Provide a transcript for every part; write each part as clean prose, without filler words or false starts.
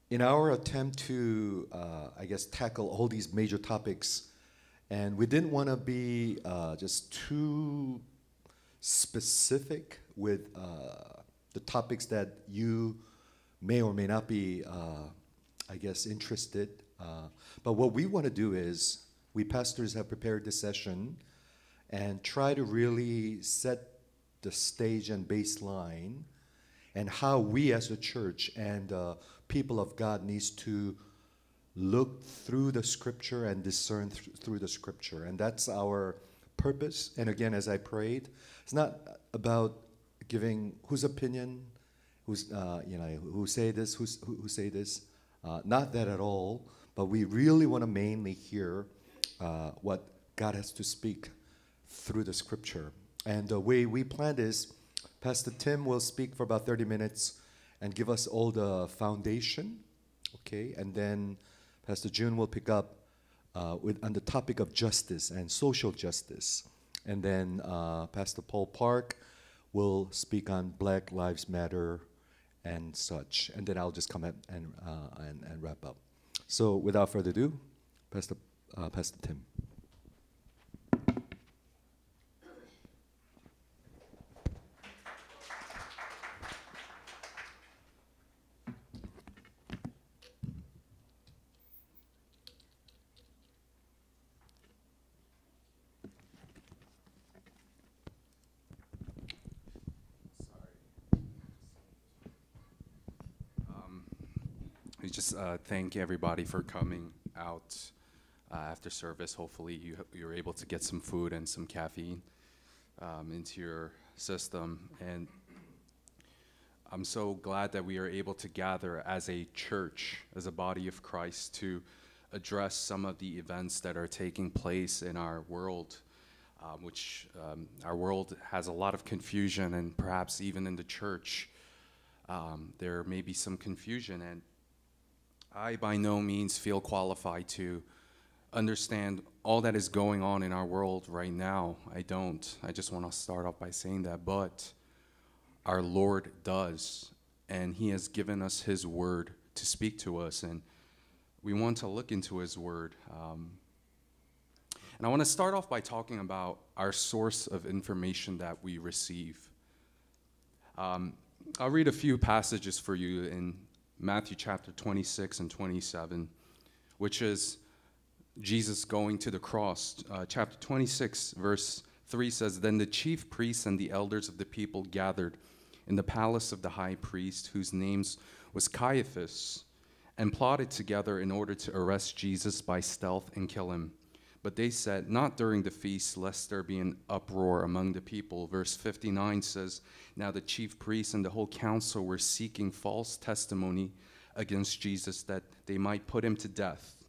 in our attempt to, I guess, tackle all these major topics, and we didn't want to be just too specific with the topics that you may or may not be, I guess, interested. But what we want to do is, we pastors have prepared this session and try to really set the stage and baseline and how we as a church and people of God needs to look through the scripture and discern through the scripture. And that's our purpose. And again, as I prayed, it's not about giving whose opinion, who's who say this, who say this. Not that at all. But we really want to mainly hear what God has to speak through the scripture. And the way we planned is, Pastor Tim will speak for about 30 minutes and give us all the foundation, okay? And then Pastor June will pick up on the topic of justice and social justice. And then Pastor Paul Park will speak on Black Lives Matter and such. And then I'll just come and wrap up. So without further ado, Pastor Tim. We just thank everybody for coming out after service. Hopefully you're able to get some food and some caffeine into your system. And I'm so glad that we are able to gather as a church, as a body of Christ, to address some of the events that are taking place in our world, which our world has a lot of confusion, and perhaps even in the church there may be some confusion. And I by no means feel qualified to understand all that is going on in our world right now. I don't. I just want to start off by saying that. But our Lord does, and He has given us His word to speak to us, and we want to look into His word. And I want to start off by talking about our source of information that we receive. I'll read a few passages for you in Matthew chapter 26 and 27, which is Jesus going to the cross. Chapter 26, verse 3 says, "Then the chief priests and the elders of the people gathered in the palace of the high priest, whose name was Caiaphas, and plotted together in order to arrest Jesus by stealth and kill him. But they said, 'Not during the feast, lest there be an uproar among the people.'" Verse 59 says, "Now the chief priests and the whole council were seeking false testimony against Jesus, that they might put him to death."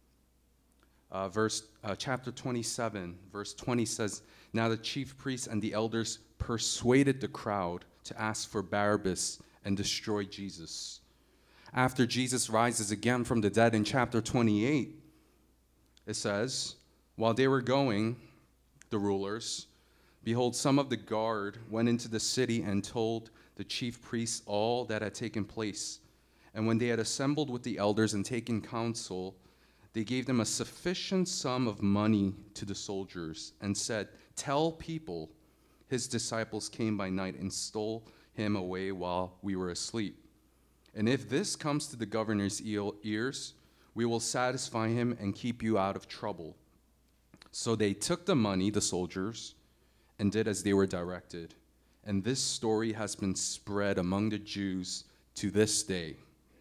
Chapter 27, verse 20 says, "Now the chief priests and the elders persuaded the crowd to ask for Barabbas and destroy Jesus." After Jesus rises again from the dead in chapter 28, it says, "While they were going, the rulers, behold, some of the guard went into the city and told the chief priests all that had taken place. And when they had assembled with the elders and taken counsel, they gave them a sufficient sum of money to the soldiers and said, 'Tell people his disciples came by night and stole him away while we were asleep. And if this comes to the governor's ears, we will satisfy him and keep you out of trouble.' So they took the money, the soldiers, and did as they were directed. And this story has been spread among the Jews to this day."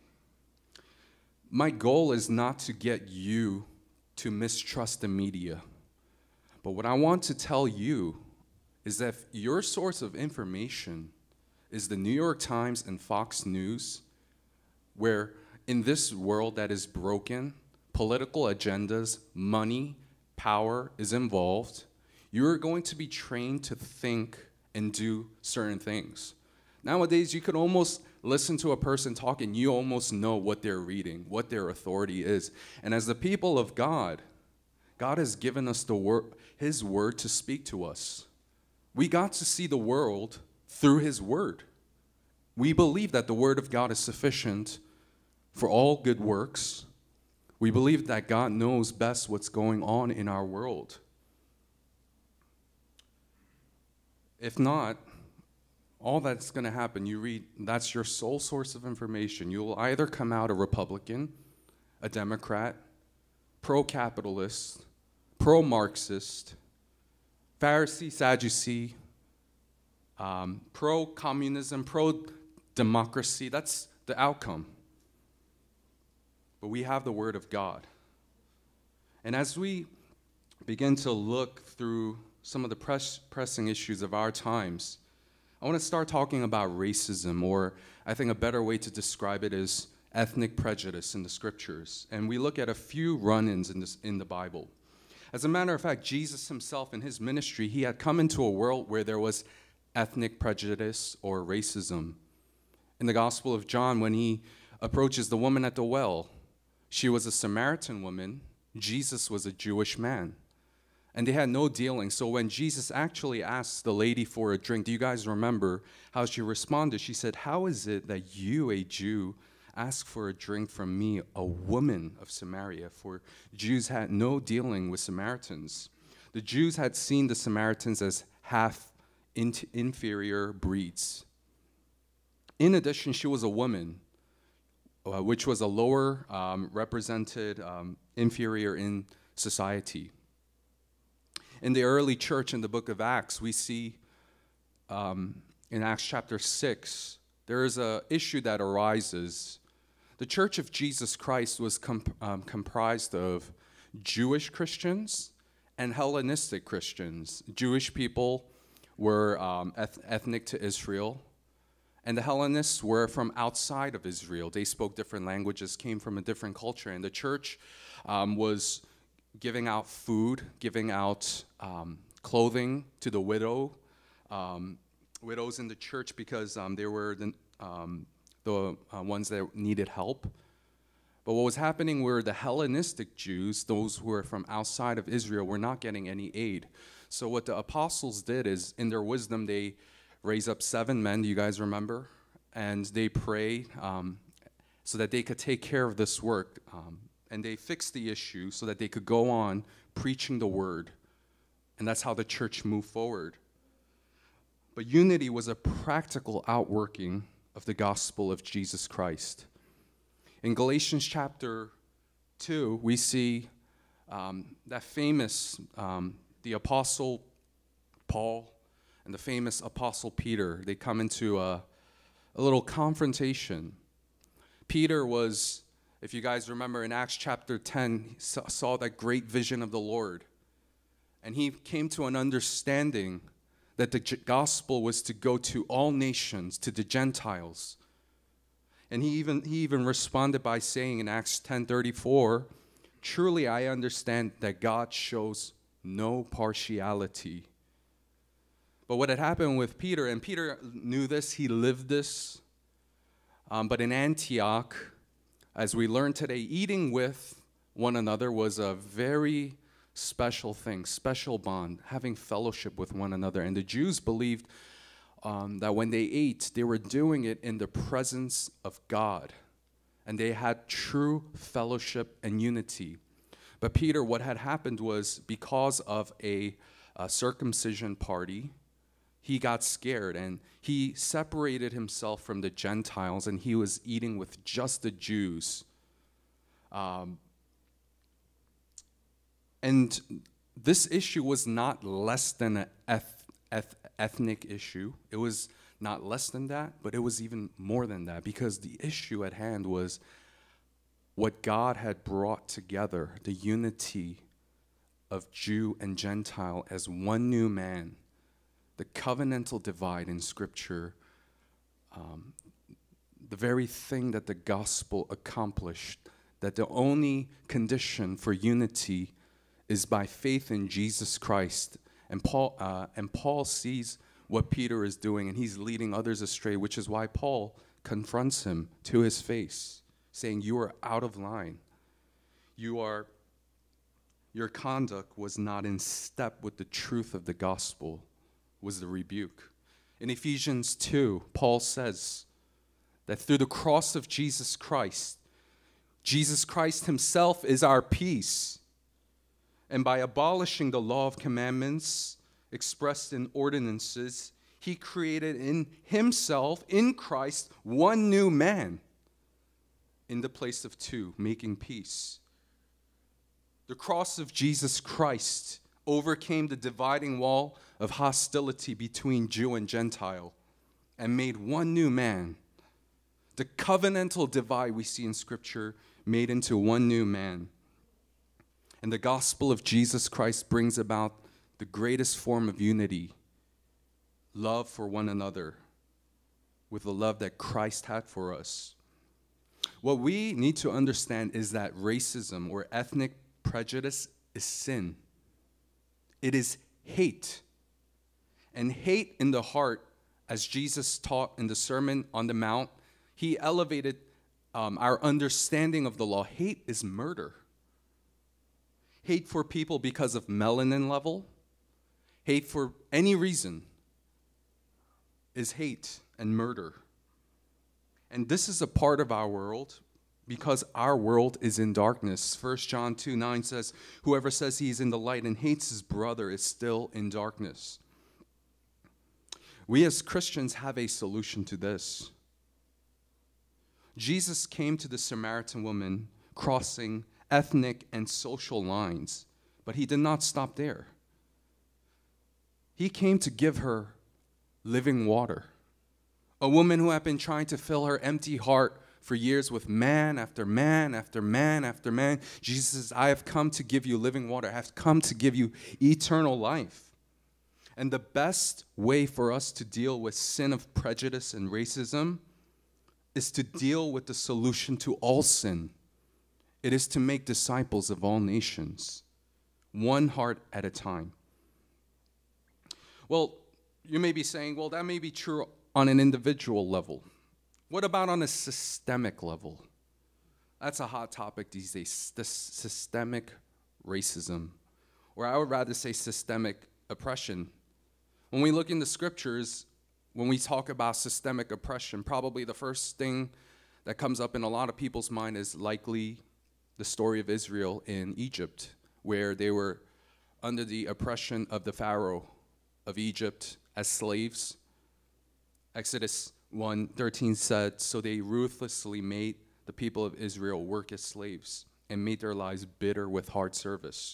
My goal is not to get you to mistrust the media. But what I want to tell you is that if your source of information is the New York Times and Fox News, where in this world that is broken, political agendas, money, power is involved, you're going to be trained to think and do certain things. Nowadays, you could almost listen to a person talk and you almost know what they're reading, what their authority is. And as the people of God, God has given us His word to speak to us. We got to see the world through His word. We believe that the word of God is sufficient for all good works. We believe that God knows best what's going on in our world. If not, all that's going to happen, you read, that's your sole source of information. You'll either come out a Republican, a Democrat, pro-capitalist, pro-Marxist, Pharisee, Sadducee, pro-communism, pro-democracy. That's the outcome. But we have the Word of God. And as we begin to look through some of the pressing issues of our times, I want to start talking about racism, or I think a better way to describe it is ethnic prejudice in the scriptures. And we look at a few run-ins in the Bible. As a matter of fact, Jesus himself in his ministry, he had come into a world where there was ethnic prejudice or racism. In the Gospel of John, when he approaches the woman at the well, she was a Samaritan woman, Jesus was a Jewish man. And they had no dealing. So when Jesus actually asked the lady for a drink, do you guys remember how she responded? She said, "How is it that you, a Jew, ask for a drink from me, a woman of Samaria?" For Jews had no dealing with Samaritans. The Jews had seen the Samaritans as half inferior breeds. In addition, she was a woman, which was a lower represented inferior in society. In the early church in the book of Acts, we see in Acts chapter 6, there is an issue that arises. The Church of Jesus Christ was comprised of Jewish Christians and Hellenistic Christians. Jewish people were ethnic to Israel, and the Hellenists were from outside of Israel. They spoke different languages, came from a different culture, and the church was giving out food, giving out clothing to the widows in the church, because they were the ones that needed help. But what was happening were the Hellenistic Jews, those who were from outside of Israel, were not getting any aid. So what the apostles did is, in their wisdom, they raised up 7 men, do you guys remember? And they prayed so that they could take care of this work. And they fixed the issue so that they could go on preaching the word. And that's how the church moved forward. But unity was a practical outworking of the gospel of Jesus Christ. In Galatians chapter 2, we see that famous, the apostle Paul and the famous apostle Peter, they come into a little confrontation. Peter was, if you guys remember in Acts chapter 10, he saw that great vision of the Lord. And he came to an understanding that the gospel was to go to all nations, to the Gentiles. And he even responded by saying in Acts 10:34, "Truly I understand that God shows no partiality." But what had happened with Peter, and Peter knew this, he lived this, but in Antioch, as we learned today, eating with one another was a very special thing, special bond, having fellowship with one another. And the Jews believed that when they ate, they were doing it in the presence of God. And they had true fellowship and unity. But Peter, what had happened was, because of a circumcision party, he got scared and he separated himself from the Gentiles, and he was eating with just the Jews. And this issue was not less than an ethnic issue. It was not less than that, but it was even more than that, because the issue at hand was what God had brought together, the unity of Jew and Gentile as one new man. The covenantal divide in Scripture, the very thing that the gospel accomplished, that the only condition for unity is by faith in Jesus Christ. And Paul sees what Peter is doing, and he's leading others astray, which is why Paul confronts him to his face, saying, "You are out of line. Your conduct was not in step with the truth of the gospel," was the rebuke. In Ephesians 2, Paul says that through the cross of Jesus Christ, Jesus Christ himself is our peace. And by abolishing the law of commandments expressed in ordinances, he created in himself, in Christ, one new man in the place of two, making peace. The cross of Jesus Christ overcame the dividing wall of hostility between Jew and Gentile and made one new man. The covenantal divide we see in Scripture made into one new man. And the gospel of Jesus Christ brings about the greatest form of unity, love for one another, with the love that Christ had for us. What we need to understand is that racism or ethnic prejudice is sin. It is hate. And hate in the heart, as Jesus taught in the Sermon on the Mount, he elevated our understanding of the law. Hate is murder. Hate for people because of melanin level, hate for any reason is hate and murder. And this is a part of our world because our world is in darkness. 1 John 2:9 says, whoever says he is in the light and hates his brother is still in darkness. We as Christians have a solution to this. Jesus came to the Samaritan woman crossing ethnic and social lines, but he did not stop there. He came to give her living water. A woman who had been trying to fill her empty heart for years with man after man after man after man. Jesus says, I have come to give you living water. I have come to give you eternal life. And the best way for us to deal with sin of prejudice and racism is to deal with the solution to all sin. It is to make disciples of all nations, one heart at a time. Well, you may be saying, well, that may be true on an individual level. What about on a systemic level? That's a hot topic these days, the systemic racism, or I would rather say systemic oppression. When we look in the scriptures, when we talk about systemic oppression, probably the first thing that comes up in a lot of people's mind is likely the story of Israel in Egypt, where they were under the oppression of the Pharaoh of Egypt as slaves. Exodus 1:13 said, so they ruthlessly made the people of Israel work as slaves and made their lives bitter with hard service.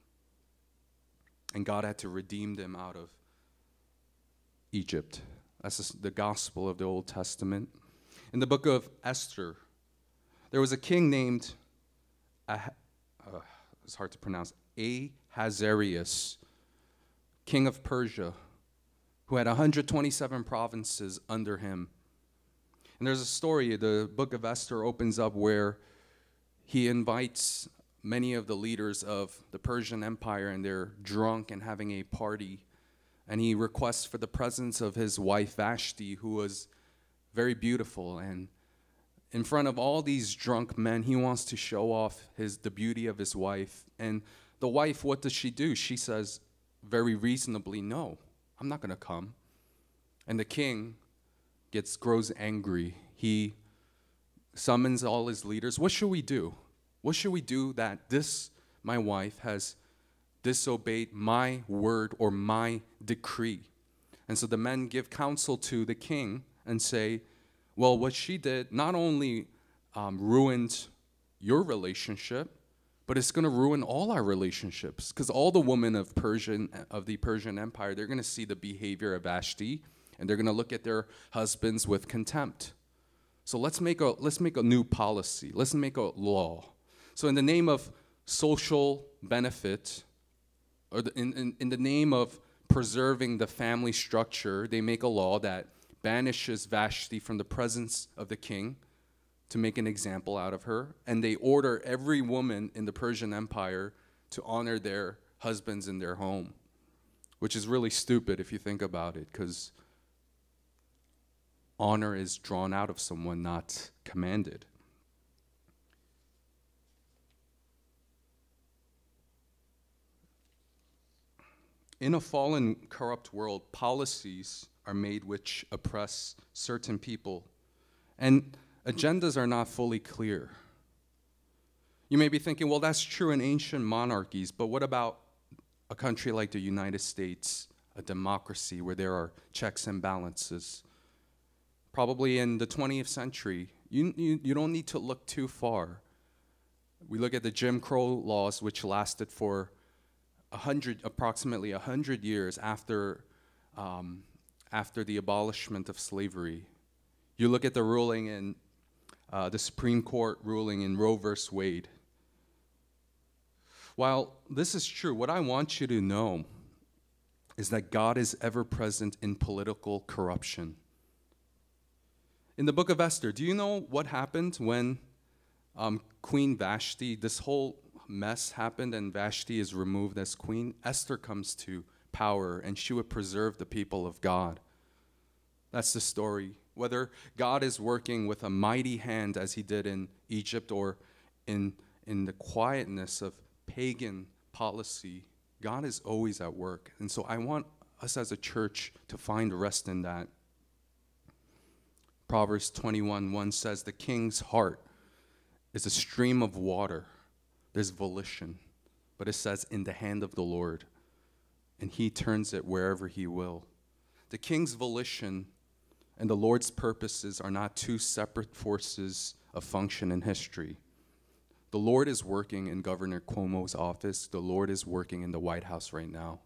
And God had to redeem them out of Egypt. That's the gospel of the Old Testament. In the book of Esther, there was a king named, it's hard to pronounce, Ahasuerus, king of Persia, who had 127 provinces under him. And there's a story, the book of Esther opens up where he invites many of the leaders of the Persian Empire, and they're drunk and having a party. And he requests for the presence of his wife Vashti, who was very beautiful. And in front of all these drunk men, he wants to show off the beauty of his wife. And the wife, what does she do? She says very reasonably, no, I'm not going to come. And the king grows angry. He summons all his leaders. What should we do? What should we do that my wife has disobeyed my word or my decree? And so the men give counsel to the king and say, well, what she did not only ruined your relationship, but it's going to ruin all our relationships, because all the women of the Persian Empire, they're going to see the behavior of Vashti, and they're going to look at their husbands with contempt. So let's make a new policy. Let's make a law. So in the name of social benefit, or in the name of preserving the family structure, they make a law that banishes Vashti from the presence of the king to make an example out of her. And they order every woman in the Persian Empire to honor their husbands in their home, which is really stupid if you think about it, because honor is drawn out of someone, not commanded. In a fallen, corrupt world, policies are made which oppress certain people, and agendas are not fully clear. You may be thinking, well, that's true in ancient monarchies, but what about a country like the United States, a democracy where there are checks and balances? Probably in the 20th century, you don't need to look too far. We look at the Jim Crow laws, which lasted for approximately 100 years after the abolishment of slavery. You look at the ruling in the Supreme Court ruling in Roe versus Wade. While this is true, what I want you to know is that God is ever present in political corruption. In the book of Esther, do you know what happened when Queen Vashti, this whole mess happened and Vashti is removed as queen? Esther comes to power and she would preserve the people of God. That's the story. Whether God is working with a mighty hand as he did in Egypt or in the quietness of pagan policy, God is always at work. And so I want us as a church to find rest in that. Proverbs 21:1 says, the king's heart is a stream of water. There's volition. But it says, in the hand of the Lord. And he turns it wherever he will. The king's volition and the Lord's purposes are not two separate forces of function in history. The Lord is working in Governor Cuomo's office. The Lord is working in the White House right now.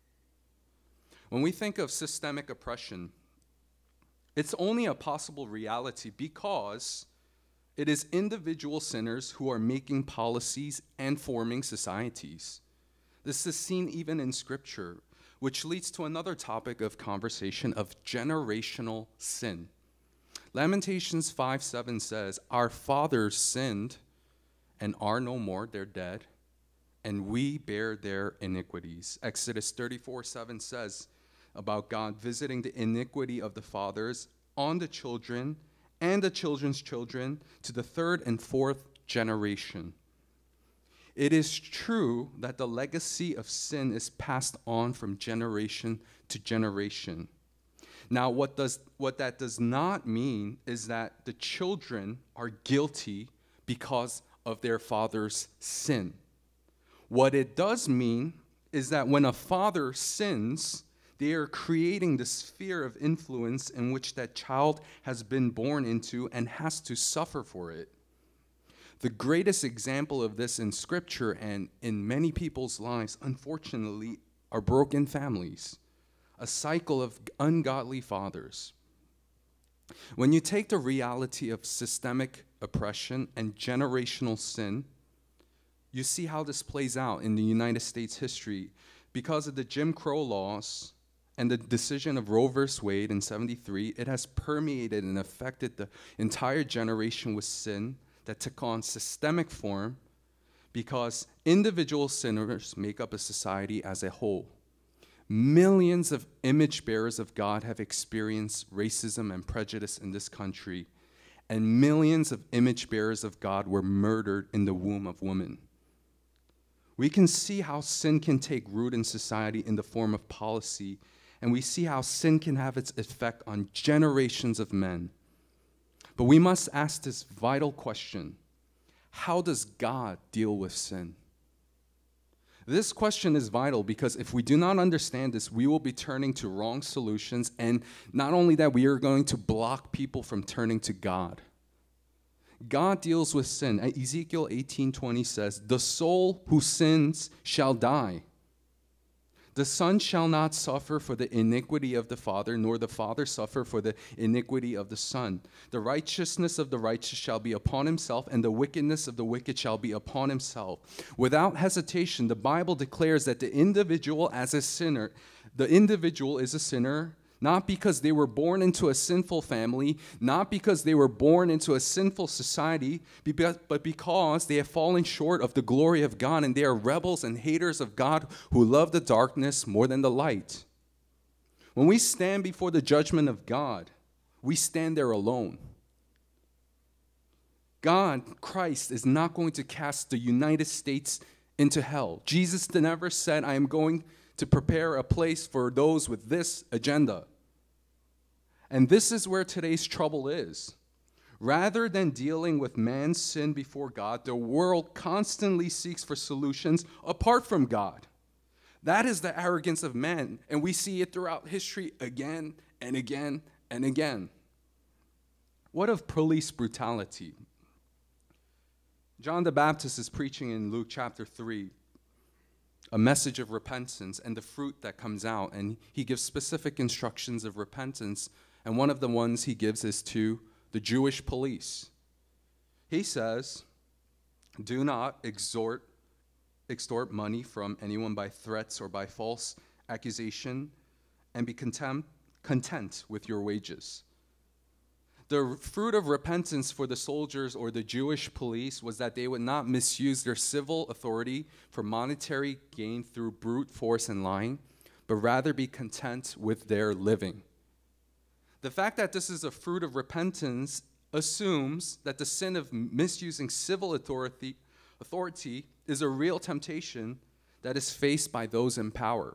When we think of systemic oppression, it's only a possible reality because it is individual sinners who are making policies and forming societies. This is seen even in Scripture, which leads to another topic of conversation of generational sin. Lamentations 5:7 says, our fathers sinned and are no more, they're dead, and we bear their iniquities. Exodus 34:7 says about God visiting the iniquity of the fathers on the children and the children's children to the third and fourth generation. It is true that the legacy of sin is passed on from generation to generation. Now, what that does not mean is that the children are guilty because of their father's sin. What it does mean is that when a father sins, they are creating the sphere of influence in which that child has been born into and has to suffer for it. The greatest example of this in Scripture and in many people's lives, unfortunately, are broken families, a cycle of ungodly fathers. When you take the reality of systemic oppression and generational sin, you see how this plays out in the United States history. Because of the Jim Crow laws and the decision of Roe versus Wade in '73, it has permeated and affected the entire generation with sin that took on systemic form because individual sinners make up a society as a whole. Millions of image bearers of God have experienced racism and prejudice in this country, and millions of image bearers of God were murdered in the womb of women. We can see how sin can take root in society in the form of policy, and we see how sin can have its effect on generations of men. But we must ask this vital question: how does God deal with sin? This question is vital because if we do not understand this, we will be turning to wrong solutions, and not only that, we are going to block people from turning to God. God deals with sin. Ezekiel 18:20 says, "The soul who sins shall die. The son shall not suffer for the iniquity of the father, nor the father suffer for the iniquity of the son. The righteousness of the righteous shall be upon himself, and the wickedness of the wicked shall be upon himself." Without hesitation, the Bible declares that the individual is a sinner, not because they were born into a sinful family, not because they were born into a sinful society, but because they have fallen short of the glory of God, and they are rebels and haters of God who love the darkness more than the light. When we stand before the judgment of God, we stand there alone. God, Christ, is not going to cast the United States into hell. Jesus never said, "I am going to prepare a place for those with this agenda." And this is where today's trouble is. Rather than dealing with man's sin before God, the world constantly seeks for solutions apart from God. That is the arrogance of men, and we see it throughout history again and again and again. What of police brutality? John the Baptist is preaching in Luke chapter 3 a message of repentance and the fruit that comes out, and he gives specific instructions of repentance, and one of the ones he gives is to the Jewish police. He says, do not extort money from anyone by threats or by false accusation, and be content with your wages. The fruit of repentance for the soldiers or the Jewish police was that they would not misuse their civil authority for monetary gain through brute force and lying, but rather be content with their living. The fact that this is a fruit of repentance assumes that the sin of misusing civil authority is a real temptation that is faced by those in power.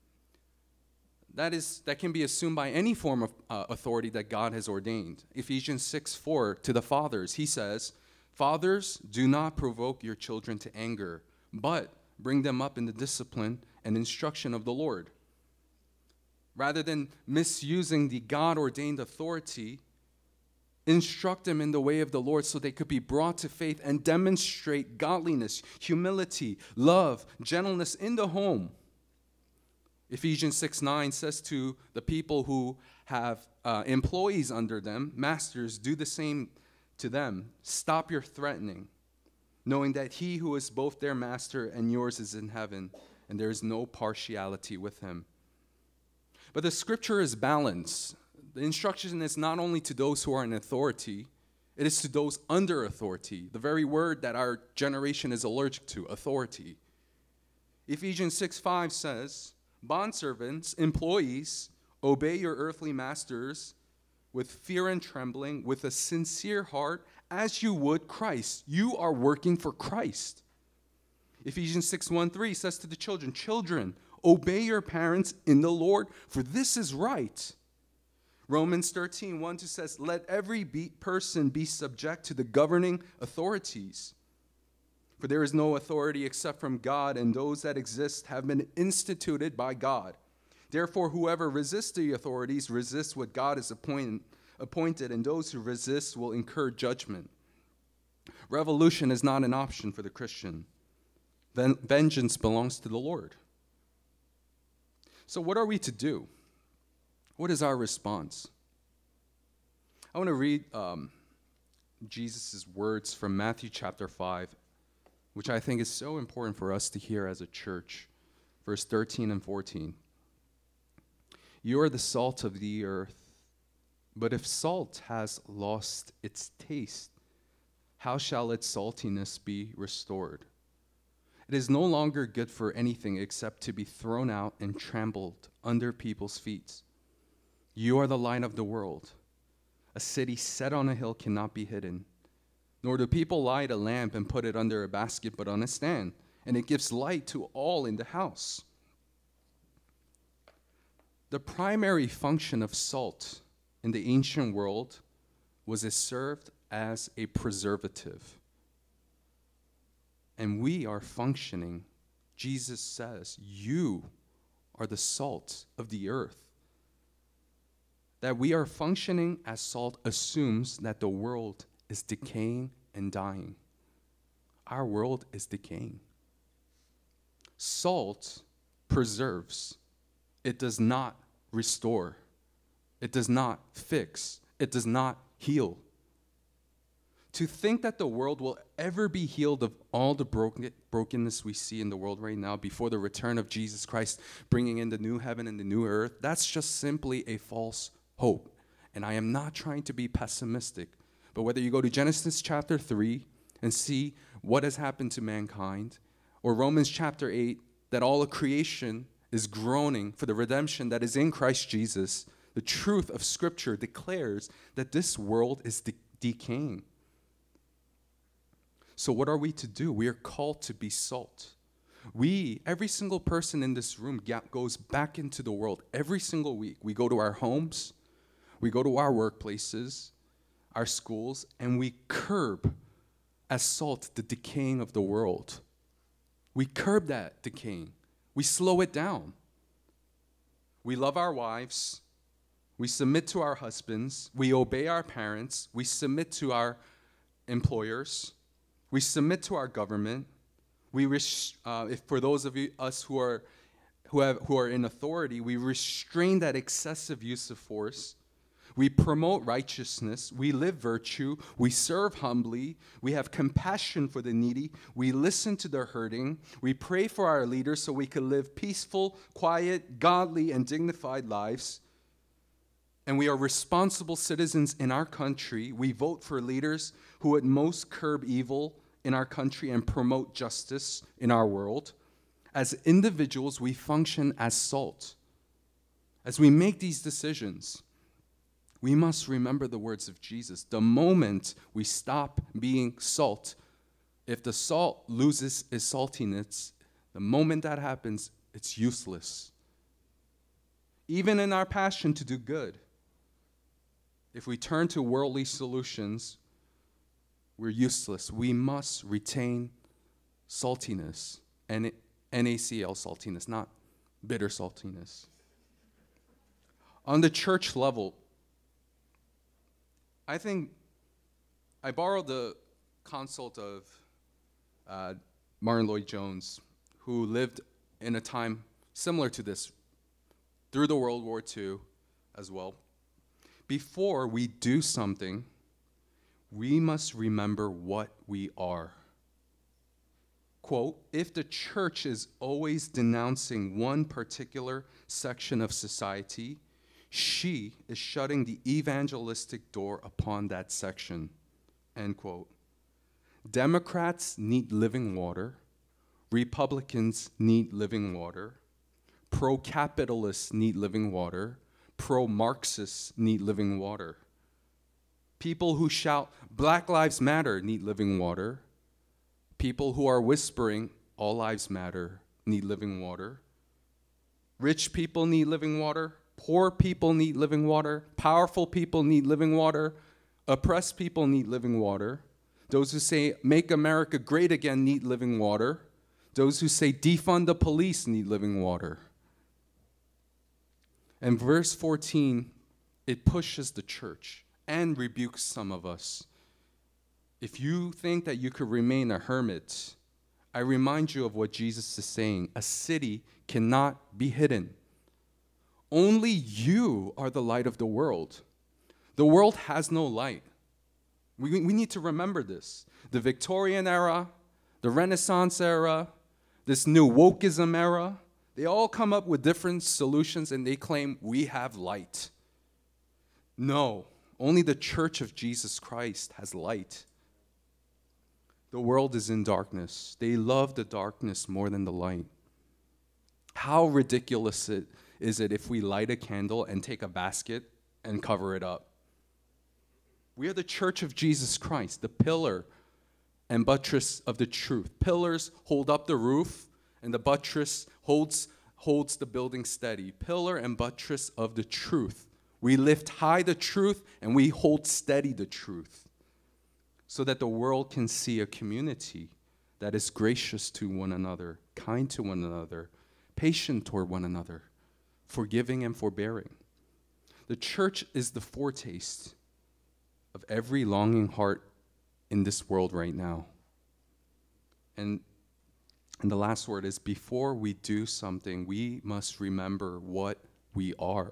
That can be assumed by any form of authority that God has ordained. Ephesians 6:4 to the fathers, he says, fathers, do not provoke your children to anger, but bring them up in the discipline and instruction of the Lord. Rather than misusing the God-ordained authority, instruct them in the way of the Lord so they could be brought to faith and demonstrate godliness, humility, love, gentleness in the home. Ephesians 6:9 says to the people who have employees under them, masters, do the same to them. Stop your threatening, knowing that he who is both their master and yours is in heaven, and there is no partiality with him. But the scripture is balanced. The instruction is not only to those who are in authority, it is to those under authority, the very word that our generation is allergic to, authority. Ephesians 6:5 says, bondservants, employees, obey your earthly masters with fear and trembling, with a sincere heart, as you would Christ. You are working for Christ. Ephesians 6:1-3 says to the children, children, obey your parents in the Lord, for this is right. Romans 13:1-2 says, let every person be subject to the governing authorities. For there is no authority except from God, and those that exist have been instituted by God. Therefore, whoever resists the authorities resists what God has appointed, and those who resist will incur judgment. Revolution is not an option for the Christian. Vengeance belongs to the Lord. So what are we to do? What is our response? I want to read Jesus' words from Matthew chapter 5, which I think is so important for us to hear as a church. Verse 13 and 14. You are the salt of the earth, but if salt has lost its taste, how shall its saltiness be restored? It is no longer good for anything except to be thrown out and trampled under people's feet. You are the light of the world. A city set on a hill cannot be hidden. Nor do people light a lamp and put it under a basket, but on a stand, and it gives light to all in the house. The primary function of salt in the ancient world was it served as a preservative. And we are functioning, Jesus says, you are the salt of the earth. That we are functioning as salt assumes that the world is decaying and dying. Our world is decaying. Salt preserves. It does not restore. It does not fix. It does not heal. To think that the world will ever be healed of all the brokenness we see in the world right now before the return of Jesus Christ, bringing in the new heaven and the new earth, that's just simply a false hope. And I am not trying to be pessimistic, but whether you go to Genesis chapter 3 and see what has happened to mankind, or Romans chapter 8, that all of creation is groaning for the redemption that is in Christ Jesus, the truth of Scripture declares that this world is decaying. So what are we to do? We are called to be salt. Every single person in this room goes back into the world every single week. We go to our homes, we go to our workplaces, our schools, and we curb as salt the decaying of the world. We curb that decaying. We slow it down. We love our wives. We submit to our husbands. We obey our parents. We submit to our employers. We submit to our government. If for those of us who are in authority, we restrain that excessive use of force. We promote righteousness. We live virtue. We serve humbly. We have compassion for the needy. We listen to the hurting. We pray for our leaders so we can live peaceful, quiet, godly, and dignified lives. And we are responsible citizens in our country. We vote for leaders who at most curb evil in our country and promote justice in our world. As individuals, we function as salt. As we make these decisions, we must remember the words of Jesus. The moment we stop being salt, if the salt loses its saltiness, the moment that happens, it's useless. Even in our passion to do good, if we turn to worldly solutions, we're useless. We must retain saltiness, and NaCl saltiness, not bitter saltiness. On the church level, I think I borrowed the consult of Martin Lloyd-Jones, who lived in a time similar to this through the World War II as well. Before we do something, we must remember what we are. Quote, if the church is always denouncing one particular section of society, she is shutting the evangelistic door upon that section, end quote. Democrats need living water. Republicans need living water. Pro-capitalists need living water. Pro-Marxists need living water. People who shout, Black Lives Matter, need living water. People who are whispering, all lives matter, need living water. Rich people need living water. Poor people need living water. Powerful people need living water. Oppressed people need living water. Those who say, make America great again, need living water. Those who say, defund the police, need living water. And verse 14, it pushes the church and rebukes some of us. If you think that you could remain a hermit, I remind you of what Jesus is saying. A city cannot be hidden. Only you are the light of the world. The world has no light. We need to remember this. The Victorian era, the Renaissance era, this new wokeism era, they all come up with different solutions and they claim we have light. No, only the Church of Jesus Christ has light. The world is in darkness. They love the darkness more than the light. How ridiculous is it if we light a candle and take a basket and cover it up? We are the Church of Jesus Christ, the pillar and buttress of the truth. Pillars hold up the roof, and the buttress holds the building steady. Pillar and buttress of the truth. We lift high the truth, and we hold steady the truth, so that the world can see a community that is gracious to one another, kind to one another, patient toward one another, forgiving and forbearing. The church is the foretaste of every longing heart in this world right now. And the last word is, before we do something, we must remember what we are.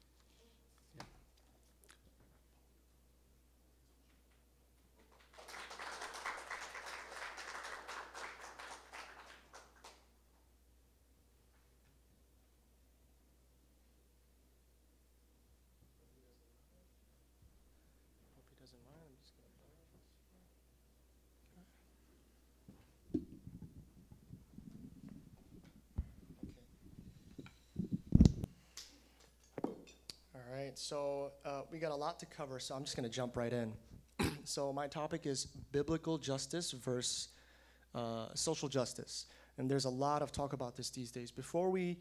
All right, so we got a lot to cover, so I'm just going to jump right in. So my topic is biblical justice versus social justice. And there's a lot of talk about this these days. Before we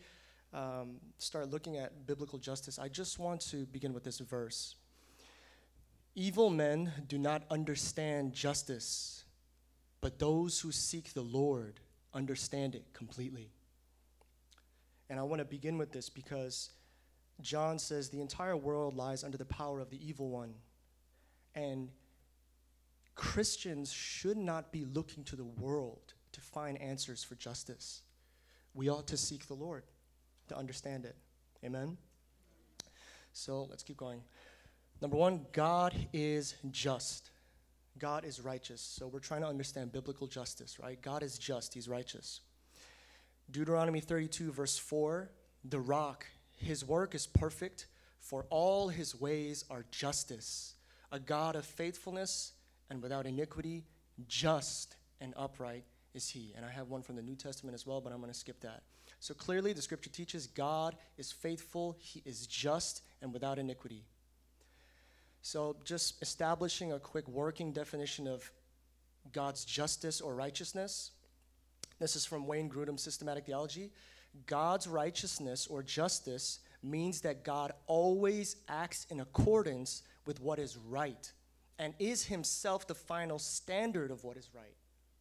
start looking at biblical justice, I just want to begin with this verse. Evil men do not understand justice, but those who seek the Lord understand it completely. And I want to begin with this because John says the entire world lies under the power of the evil one. And Christians should not be looking to the world to find answers for justice. We ought to seek the Lord to understand it. Amen? So let's keep going. Number one, God is just. God is righteous. So we're trying to understand biblical justice, right? God is just. He's righteous. Deuteronomy 32, verse 4, the rock, his work is perfect, for all his ways are justice. A God of faithfulness and without iniquity, just and upright is he. And I have one from the New Testament as well, but I'm going to skip that. So clearly the scripture teaches God is faithful, he is just and without iniquity. So just establishing a quick working definition of God's justice or righteousness. This is from Wayne Grudem's Systematic Theology. God's righteousness or justice means that God always acts in accordance with what is right and is himself the final standard of what is right.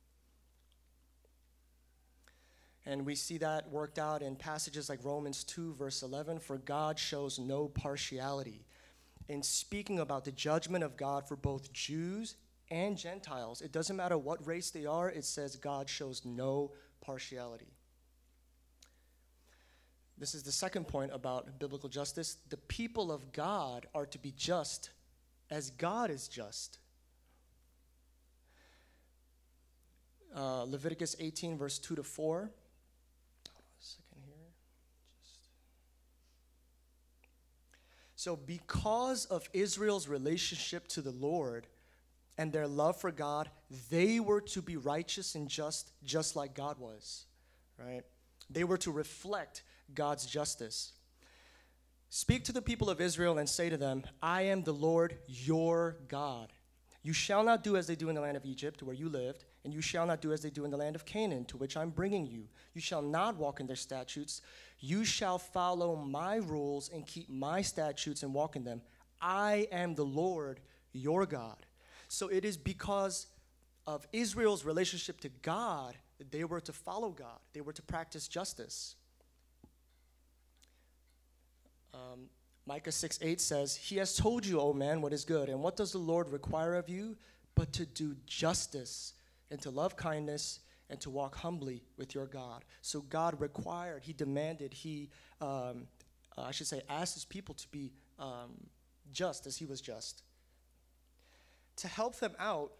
And we see that worked out in passages like Romans 2, verse 11, for God shows no partiality. In speaking about the judgment of God for both Jews and Gentiles, it doesn't matter what race they are, it says God shows no partiality. This is the second point about biblical justice. The people of God are to be just as God is just. Leviticus 18, verse 2 to 4. So because of Israel's relationship to the Lord and their love for God, they were to be righteous and just like God was, right? They were to reflect God's justice. Speak to the people of Israel and say to them, I am the Lord your God. You shall not do as they do in the land of Egypt, where you lived, and you shall not do as they do in the land of Canaan, to which I'm bringing you. You shall not walk in their statutes. You shall follow my rules and keep my statutes and walk in them. I am the Lord your God. So it is because of Israel's relationship to God that they were to follow God. They were to practice justice. Micah 6:8 says, he has told you, O man, what is good. And what does the Lord require of you? But to do justice and to love kindness and to walk humbly with your God. So God required, he demanded, he, asked his people to be just as he was just. To help them out,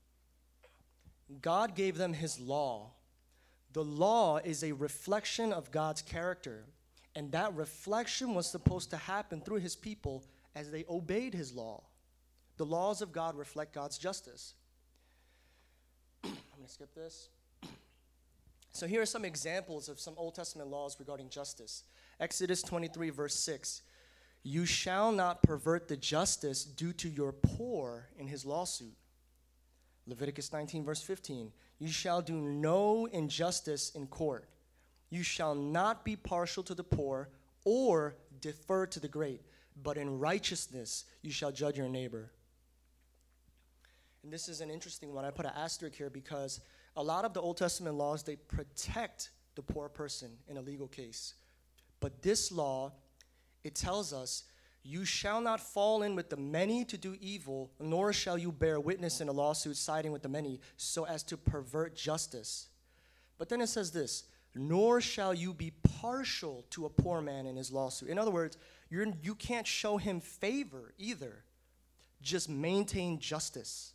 God gave them his law. The law is a reflection of God's character. And that reflection was supposed to happen through his people as they obeyed his law. The laws of God reflect God's justice. I'm going to skip this. So here are some examples of some Old Testament laws regarding justice. Exodus 23, verse 6. You shall not pervert the justice due to your poor in his lawsuit. Leviticus 19, verse 15. You shall do no injustice in court. You shall not be partial to the poor or defer to the great, but in righteousness you shall judge your neighbor. And this is an interesting one. I put an asterisk here because a lot of the Old Testament laws, they protect the poor person in a legal case. But this law, it tells us, you shall not fall in with the many to do evil, nor shall you bear witness in a lawsuit siding with the many so as to pervert justice. But then it says this, nor shall you be partial to a poor man in his lawsuit. In other words, you can't show him favor either. Just maintain justice.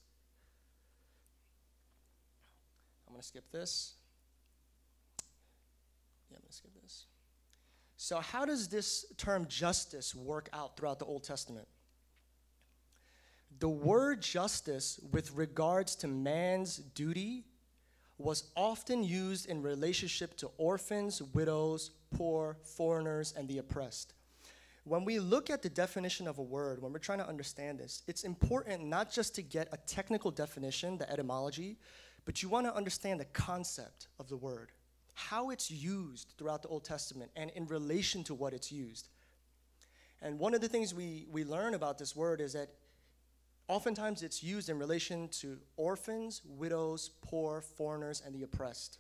I'm going to skip this. Yeah, I'm going to skip this. So how does this term justice work out throughout the Old Testament? The word justice with regards to man's duty was often used in relationship to orphans, widows, poor, foreigners, and the oppressed. When we look at the definition of a word, when we're trying to understand this, it's important not just to get a technical definition, the etymology, but you want to understand the concept of the word, how it's used throughout the Old Testament and in relation to what it's used. And one of the things we learn about this word is that Oftentimes it's used in relation to orphans, widows, poor, foreigners, and the oppressed.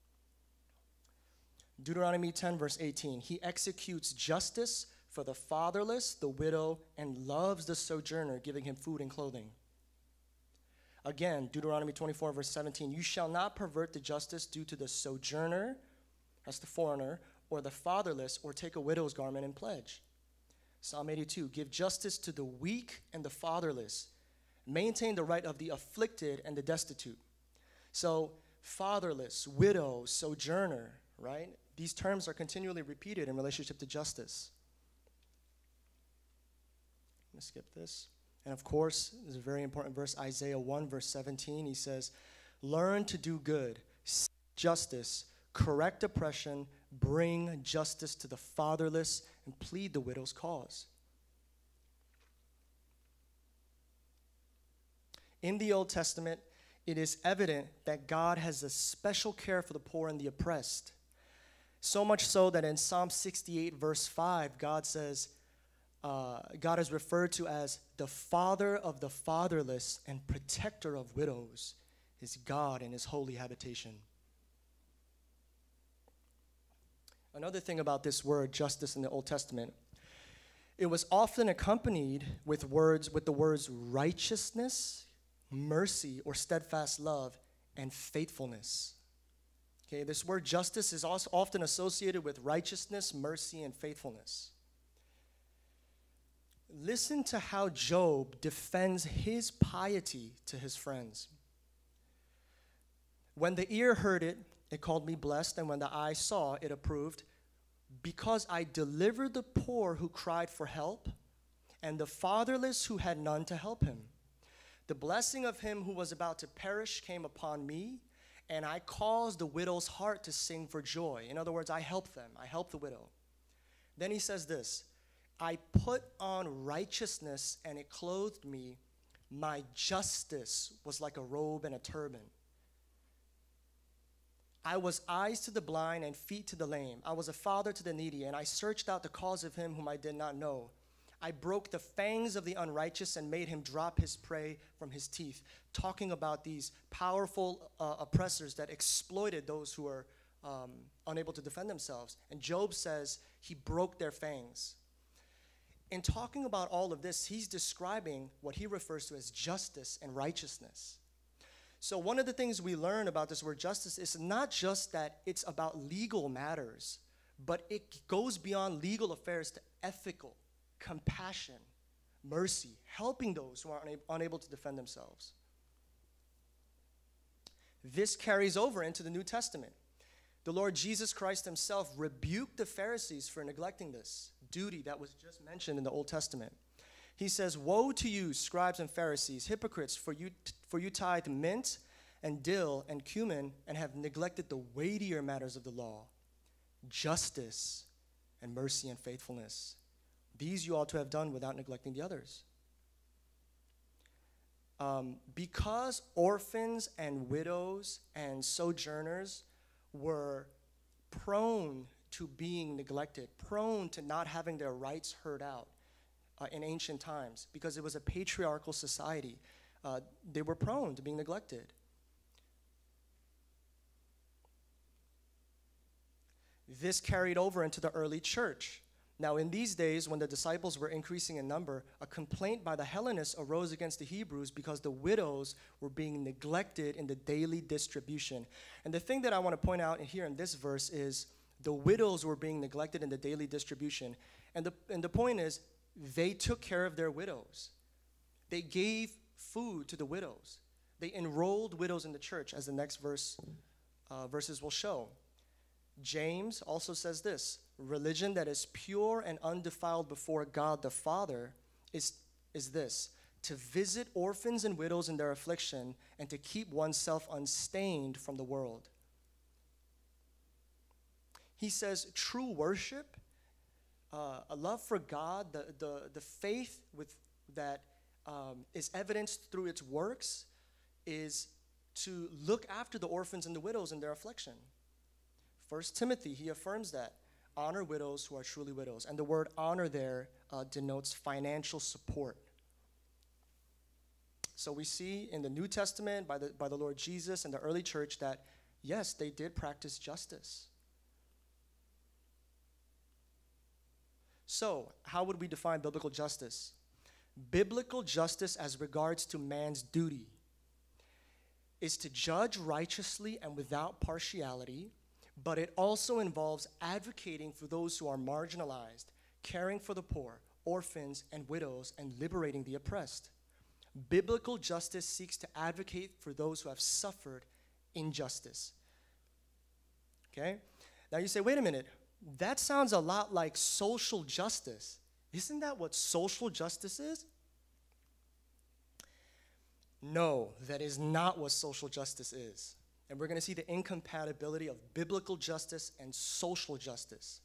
Deuteronomy 10, verse 18, he executes justice for the fatherless, the widow, and loves the sojourner, giving him food and clothing. Again, Deuteronomy 24, verse 17, you shall not pervert the justice due to the sojourner, that's the foreigner, or the fatherless, or take a widow's garment in pledge. Psalm 82, give justice to the weak and the fatherless. Maintain the right of the afflicted and the destitute. So, fatherless, widow, sojourner, right? These terms are continually repeated in relationship to justice. I'm going to skip this. And of course, there's a very important verse, Isaiah 1, verse 17. He says, learn to do good, seek justice, correct oppression, bring justice to the fatherless, and plead the widow's cause. In the Old Testament, it is evident that God has a special care for the poor and the oppressed. So much so that in Psalm 68, verse 5, God says, God is referred to as the father of the fatherless and protector of widows, is God in his holy habitation. Another thing about this word justice in the Old Testament, it was often accompanied with the words righteousness, mercy, or steadfast love, and faithfulness. Okay, this word justice is also often associated with righteousness, mercy, and faithfulness. Listen to how Job defends his piety to his friends. When the ear heard it, it called me blessed, and when the eye saw, it approved, because I delivered the poor who cried for help, and the fatherless who had none to help him. The blessing of him who was about to perish came upon me, and I caused the widow's heart to sing for joy. In other words, I helped them. I helped the widow. Then he says this, I put on righteousness, and it clothed me. My justice was like a robe and a turban. I was eyes to the blind and feet to the lame. I was a father to the needy, and I searched out the cause of him whom I did not know. I broke the fangs of the unrighteous and made him drop his prey from his teeth. Talking about these powerful oppressors that exploited those who were unable to defend themselves. And Job says he broke their fangs. In talking about all of this, he's describing what he refers to as justice and righteousness. So one of the things we learn about this word justice is not just that it's about legal matters, but it goes beyond legal affairs to ethical, compassion, mercy, helping those who are unable to defend themselves. This carries over into the New Testament. The Lord Jesus Christ himself rebuked the Pharisees for neglecting this duty that was just mentioned in the Old Testament. He says, woe to you, scribes and Pharisees, hypocrites, for you tithe mint and dill and cumin and have neglected the weightier matters of the law, justice and mercy and faithfulness. These you ought to have done without neglecting the others. Because orphans and widows and sojourners were prone to being neglected, prone to not having their rights heard out in ancient times, because it was a patriarchal society, they were prone to being neglected. This carried over into the early church. Now, in these days, when the disciples were increasing in number, a complaint by the Hellenists arose against the Hebrews because the widows were being neglected in the daily distribution. And the thing that I want to point out here in this verse is the widows were being neglected in the daily distribution. And the point is, they took care of their widows. They gave food to the widows. They enrolled widows in the church, as the next verses will show. James also says this, religion that is pure and undefiled before God the Father is this, to visit orphans and widows in their affliction and to keep oneself unstained from the world. He says true worship, a love for God, the faith that is evidenced through its works is to look after the orphans and the widows in their affliction. 1 Timothy, he affirms that. Honor widows who are truly widows. And the word honor there denotes financial support. So we see in the New Testament by the Lord Jesus and the early church that, yes, they did practice justice. So, how would we define biblical justice? Biblical justice as regards to man's duty is to judge righteously and without partiality, but it also involves advocating for those who are marginalized, caring for the poor, orphans, and widows, and liberating the oppressed. Biblical justice seeks to advocate for those who have suffered injustice. Okay? Now you say, wait a minute, that sounds a lot like social justice. Isn't that what social justice is? No, that is not what social justice is. And we're going to see the incompatibility of biblical justice and social justice.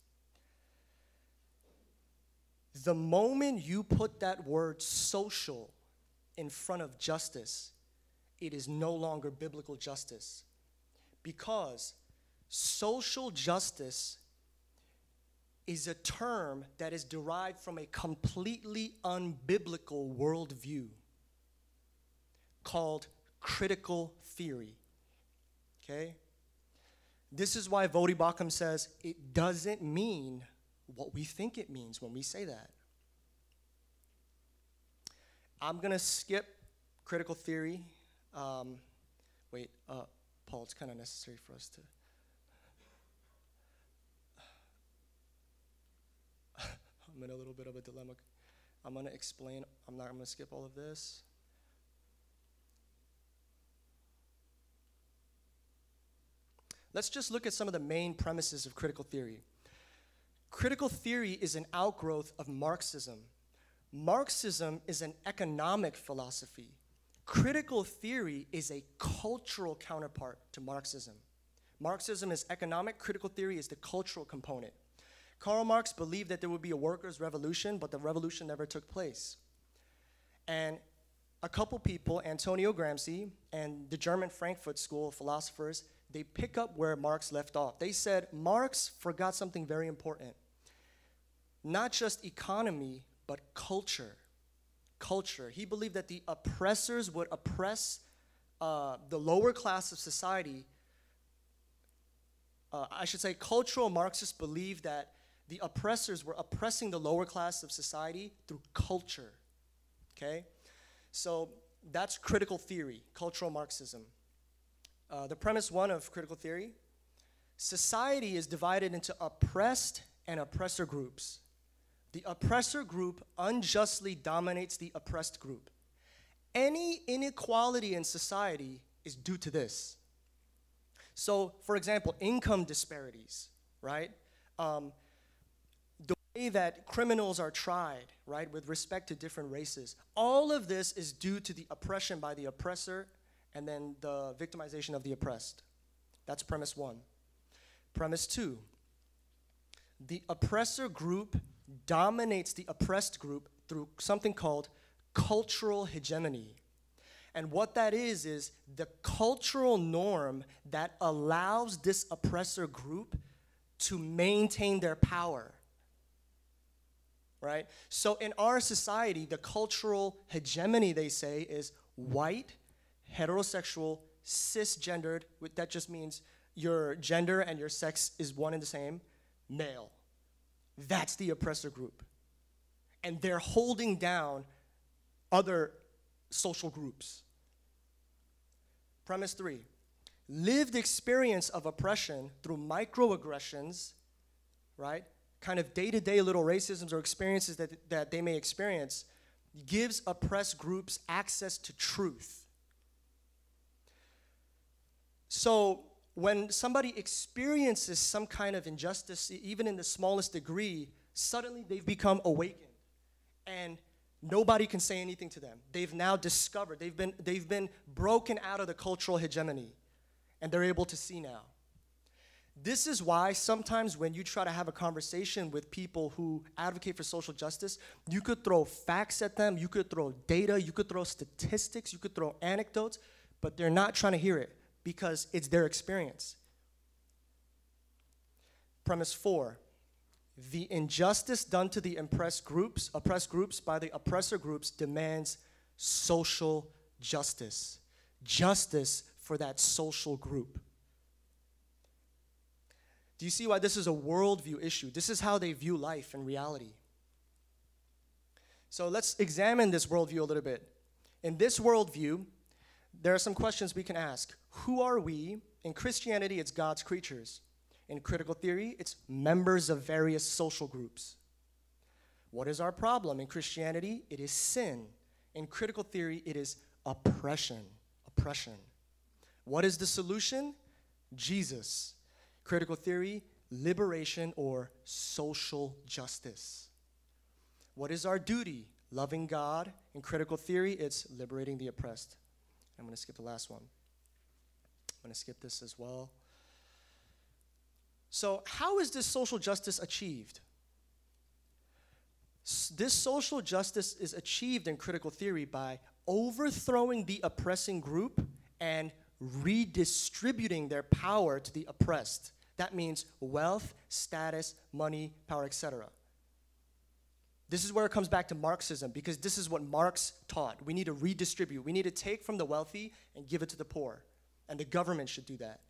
The moment you put that word social in front of justice, it is no longer biblical justice. Because social justice is a term that is derived from a completely unbiblical worldview called critical theory. Okay? This is why Voddie Baucham says it doesn't mean what we think it means when we say that. I'm going to skip critical theory. Paul, it's kind of necessary for us to. I'm in a little bit of a dilemma. I'm going to explain. I'm going to skip all of this. Let's just look at some of the main premises of critical theory. Critical theory is an outgrowth of Marxism. Marxism is an economic philosophy. Critical theory is a cultural counterpart to Marxism. Marxism is economic, critical theory is the cultural component. Karl Marx believed that there would be a workers' revolution, but the revolution never took place. And a couple people, Antonio Gramsci and the German Frankfurt School of philosophers, they pick up where Marx left off. They said Marx forgot something very important. Not just economy, but culture. Culture. He believed that the oppressors would oppress the lower class of society. Cultural Marxists believed that the oppressors were oppressing the lower class of society through culture. Okay? So that's critical theory, cultural Marxism. The premise one of critical theory, society is divided into oppressed and oppressor groups. The oppressor group unjustly dominates the oppressed group. Any inequality in society is due to this. So, for example, income disparities, right? The way that criminals are tried, right, with respect to different races. All of this is due to the oppression by the oppressor and then the victimization of the oppressed. That's premise one. Premise two, the oppressor group dominates the oppressed group through something called cultural hegemony. And what that is the cultural norm that allows this oppressor group to maintain their power. Right? So in our society, the cultural hegemony, they say, is white, heterosexual, cisgendered, that just means your gender and your sex is one and the same, male. That's the oppressor group. And they're holding down other social groups. Premise three, lived experience of oppression through microaggressions, right? Kind of day-to-day little racisms or experiences that they may experience gives oppressed groups access to truth. So when somebody experiences some kind of injustice, even in the smallest degree, suddenly they've become awakened. And nobody can say anything to them. They've now discovered, they've been broken out of the cultural hegemony, and they're able to see now. This is why sometimes when you try to have a conversation with people who advocate for social justice, you could throw facts at them, you could throw data, you could throw statistics, you could throw anecdotes, but they're not trying to hear it because it's their experience. Premise four, the injustice done to the oppressed groups by the oppressor groups demands social justice. Justice for that social group. Do you see why this is a worldview issue? This is how they view life and reality. So let's examine this worldview a little bit. In this worldview, there are some questions we can ask. Who are we? In Christianity, it's God's creatures. In critical theory, it's members of various social groups. What is our problem? In Christianity, it is sin. In critical theory, it is oppression. Oppression. What is the solution? Jesus. Critical theory, liberation or social justice. What is our duty? Loving God. In critical theory, it's liberating the oppressed. I'm going to skip the last one. I'm going to skip this as well. So how is this social justice achieved? This social justice is achieved in critical theory by overthrowing the oppressing group and redistributing their power to the oppressed. That means wealth, status, money, power, etc. This is where it comes back to Marxism, because this is what Marx taught. We need to redistribute. We need to take from the wealthy and give it to the poor. And the government should do that.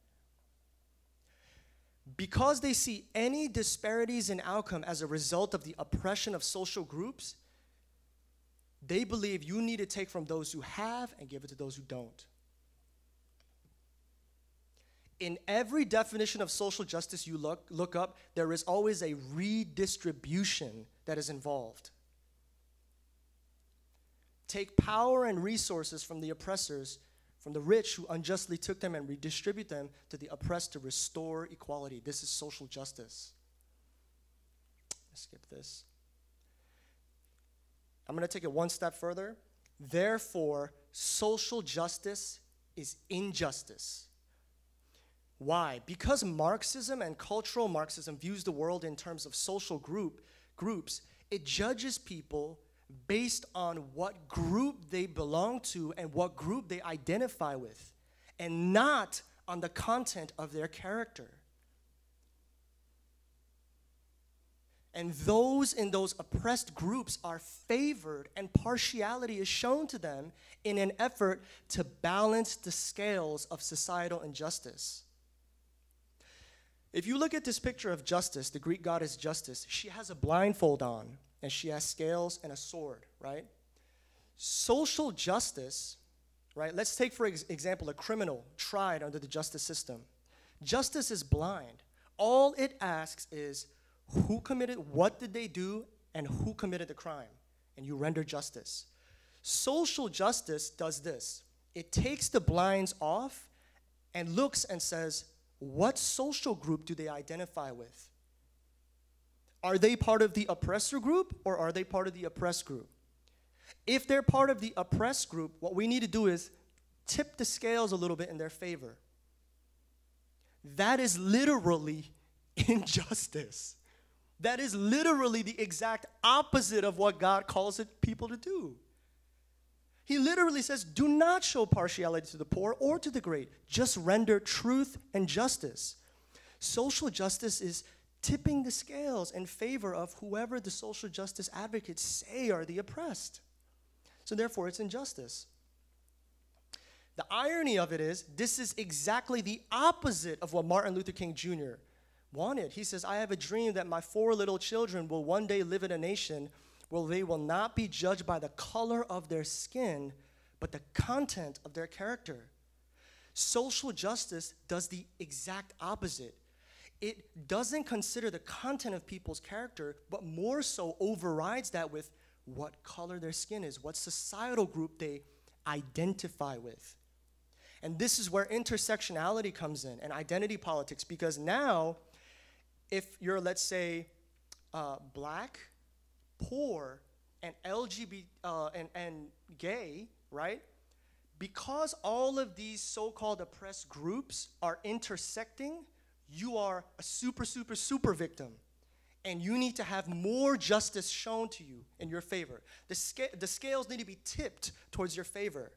Because they see any disparities in outcome as a result of the oppression of social groups, they believe you need to take from those who have and give it to those who don't. In every definition of social justice you look up, there is always a redistribution that is involved. Take power and resources from the oppressors, from the rich who unjustly took them, and redistribute them to the oppressed to restore equality. This is social justice. Let's skip this. I'm going to take it one step further. Therefore, social justice is injustice. Why? Because Marxism and cultural Marxism views the world in terms of social groups, it judges people based on what group they belong to and what group they identify with, and not on the content of their character. And those in those oppressed groups are favored, and partiality is shown to them in an effort to balance the scales of societal injustice. If you look at this picture of Justice, the Greek goddess Justice, she has a blindfold on, and she has scales and a sword, right? Social justice, right? Let's take, for example, a criminal tried under the justice system. Justice is blind. All it asks is who committed, what did they do, and who committed the crime, and you render justice. Social justice does this. It takes the blinds off and looks and says, what social group do they identify with? Are they part of the oppressor group, or are they part of the oppressed group? If they're part of the oppressed group, what we need to do is tip the scales a little bit in their favor. That is literally injustice. That is literally the exact opposite of what God calls people to do. He literally says, do not show partiality to the poor or to the great. Just render truth and justice. Social justice is tipping the scales in favor of whoever the social justice advocates say are the oppressed. So therefore, it's injustice. The irony of it is, this is exactly the opposite of what Martin Luther King Jr. wanted. He says, I have a dream that my 4 little children will one day live in a nation where they will not be judged by the color of their skin, but the content of their character. Social justice does the exact opposite. It doesn't consider the content of people's character, but more so overrides that with what color their skin is, what societal group they identify with. And this is where intersectionality comes in and identity politics, because now, if you're, let's say, black, poor, and LGBT, and gay, right? Because all of these so-called oppressed groups are intersecting, you are a super victim. And you need to have more justice shown to you in your favor. The scales need to be tipped towards your favor.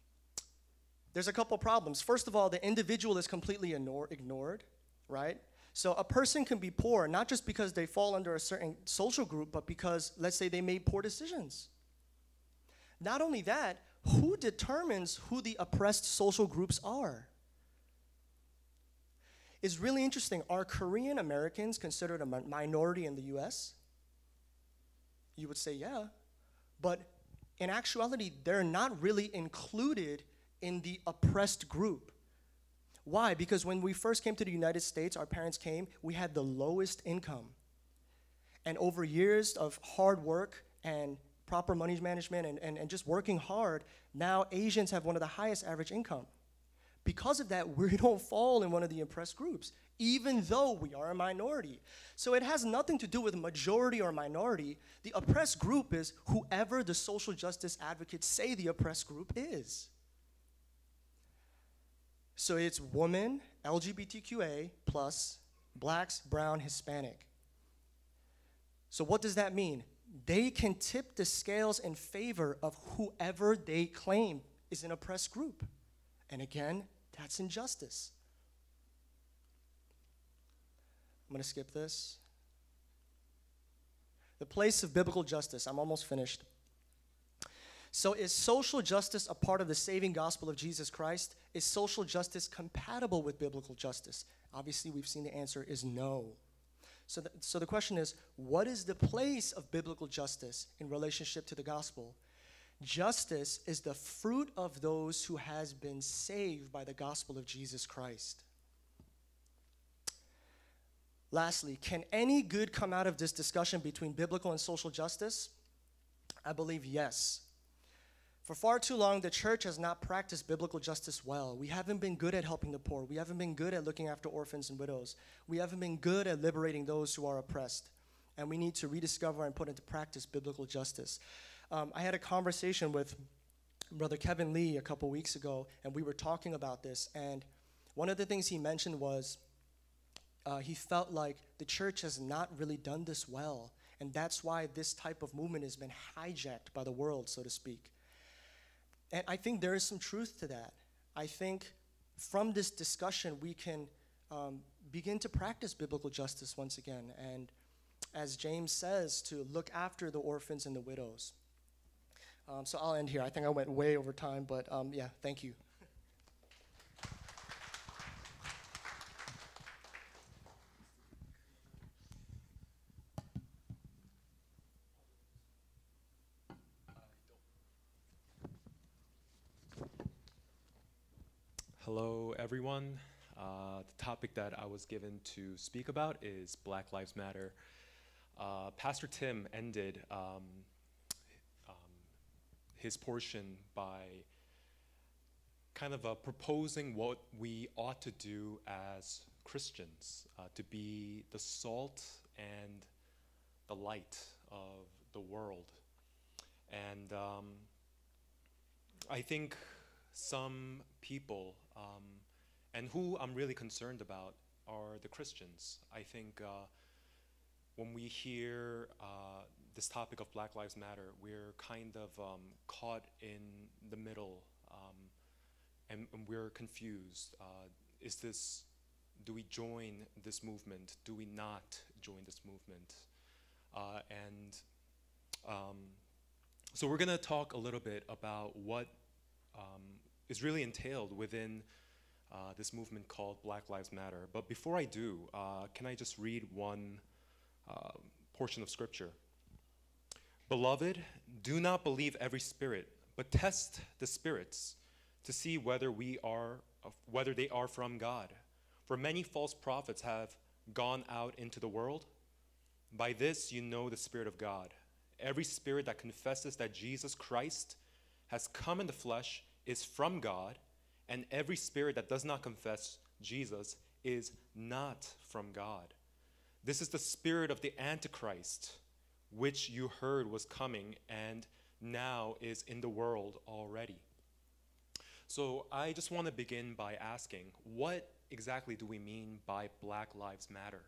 There's a couple problems. First of all, the individual is completely ignored, right? So a person can be poor not just because they fall under a certain social group, but because, let's say, they made poor decisions. Not only that, who determines who the oppressed social groups are? It's really interesting. Are Korean Americans considered a minority in the US? You would say, yeah. But in actuality, they're not really included in the oppressed group. Why? Because when we first came to the United States, our parents came, we had the lowest income. And over years of hard work and proper money management and just working hard, now Asians have one of the highest average income. Because of that, we don't fall in one of the oppressed groups, even though we are a minority. So it has nothing to do with majority or minority. The oppressed group is whoever the social justice advocates say the oppressed group is. So it's women, LGBTQA+, blacks, brown, Hispanic. So what does that mean? They can tip the scales in favor of whoever they claim is an oppressed group. And again, that's injustice. I'm going to skip this. The place of biblical justice. I'm almost finished. So is social justice a part of the saving gospel of Jesus Christ? Is social justice compatible with biblical justice? Obviously, we've seen the answer is no. So the question is, what is the place of biblical justice in relationship to the gospel? Justice is the fruit of those who has been saved by the gospel of Jesus Christ. Lastly, can any good come out of this discussion between biblical and social justice? I believe yes. For far too long, the church has not practiced biblical justice well. We haven't been good at helping the poor. We haven't been good at looking after orphans and widows. We haven't been good at liberating those who are oppressed. And we need to rediscover and put into practice biblical justice. I had a conversation with Brother Kevin Lee a couple weeks ago, and we were talking about this. And one of the things he mentioned was he felt like the church has not really done this well. And that's why this type of movement has been hijacked by the world, so to speak. And I think there is some truth to that. I think from this discussion, we can begin to practice biblical justice once again. And as James says, to look after the orphans and the widows. So I'll end here. I think I went way over time, but yeah, thank you. Hello, everyone. The topic that I was given to speak about is Black Lives Matter. Pastor Tim ended his portion by kind of proposing what we ought to do as Christians, to be the salt and the light of the world. And I think some people, and who I'm really concerned about, are the Christians. I think when we hear this topic of Black Lives Matter, we're kind of caught in the middle, and we're confused. Do we join this movement? Do we not join this movement? So we're gonna talk a little bit about what is really entailed within this movement called Black Lives Matter. But before I do, can I just read one portion of scripture? Beloved, do not believe every spirit, but test the spirits to see whether they are from God. For many false prophets have gone out into the world. By this you know the Spirit of God. Every spirit that confesses that Jesus Christ has come in the flesh is from God, and every spirit that does not confess Jesus is not from God. This is the spirit of the Antichrist, which you heard was coming and now is in the world already. So I just want to begin by asking, what exactly do we mean by Black Lives Matter?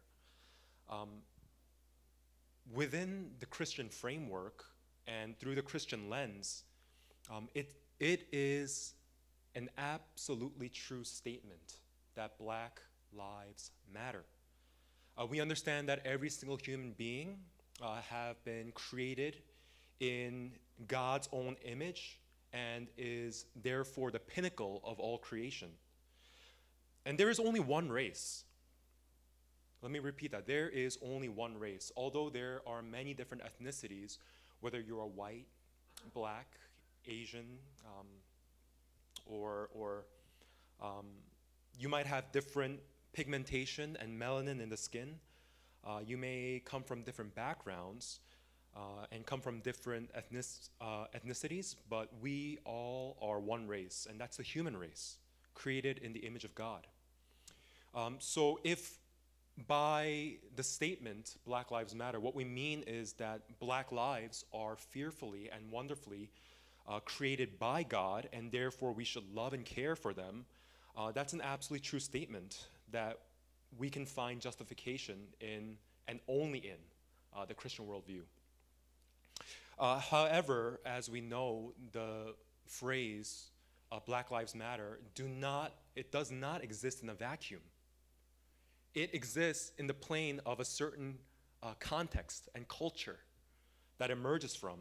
Within the Christian framework and through the Christian lens, it is an absolutely true statement that Black lives matter. We understand that every single human being have been created in God's own image and is therefore the pinnacle of all creation. And there is only one race. Let me repeat that. There is only one race. Although there are many different ethnicities, whether you're a white, black, Asian, or you might have different pigmentation and melanin in the skin. You may come from different backgrounds and come from different ethnicities, but we all are one race, and that's the human race, created in the image of God. So if by the statement, Black Lives Matter, what we mean is that black lives are fearfully and wonderfully created by God, and therefore we should love and care for them, that's an absolutely true statement that we can find justification in and only in the Christian worldview. However, as we know, the phrase Black Lives Matter does not exist in a vacuum. It exists in the plane of a certain context and culture that emerges from.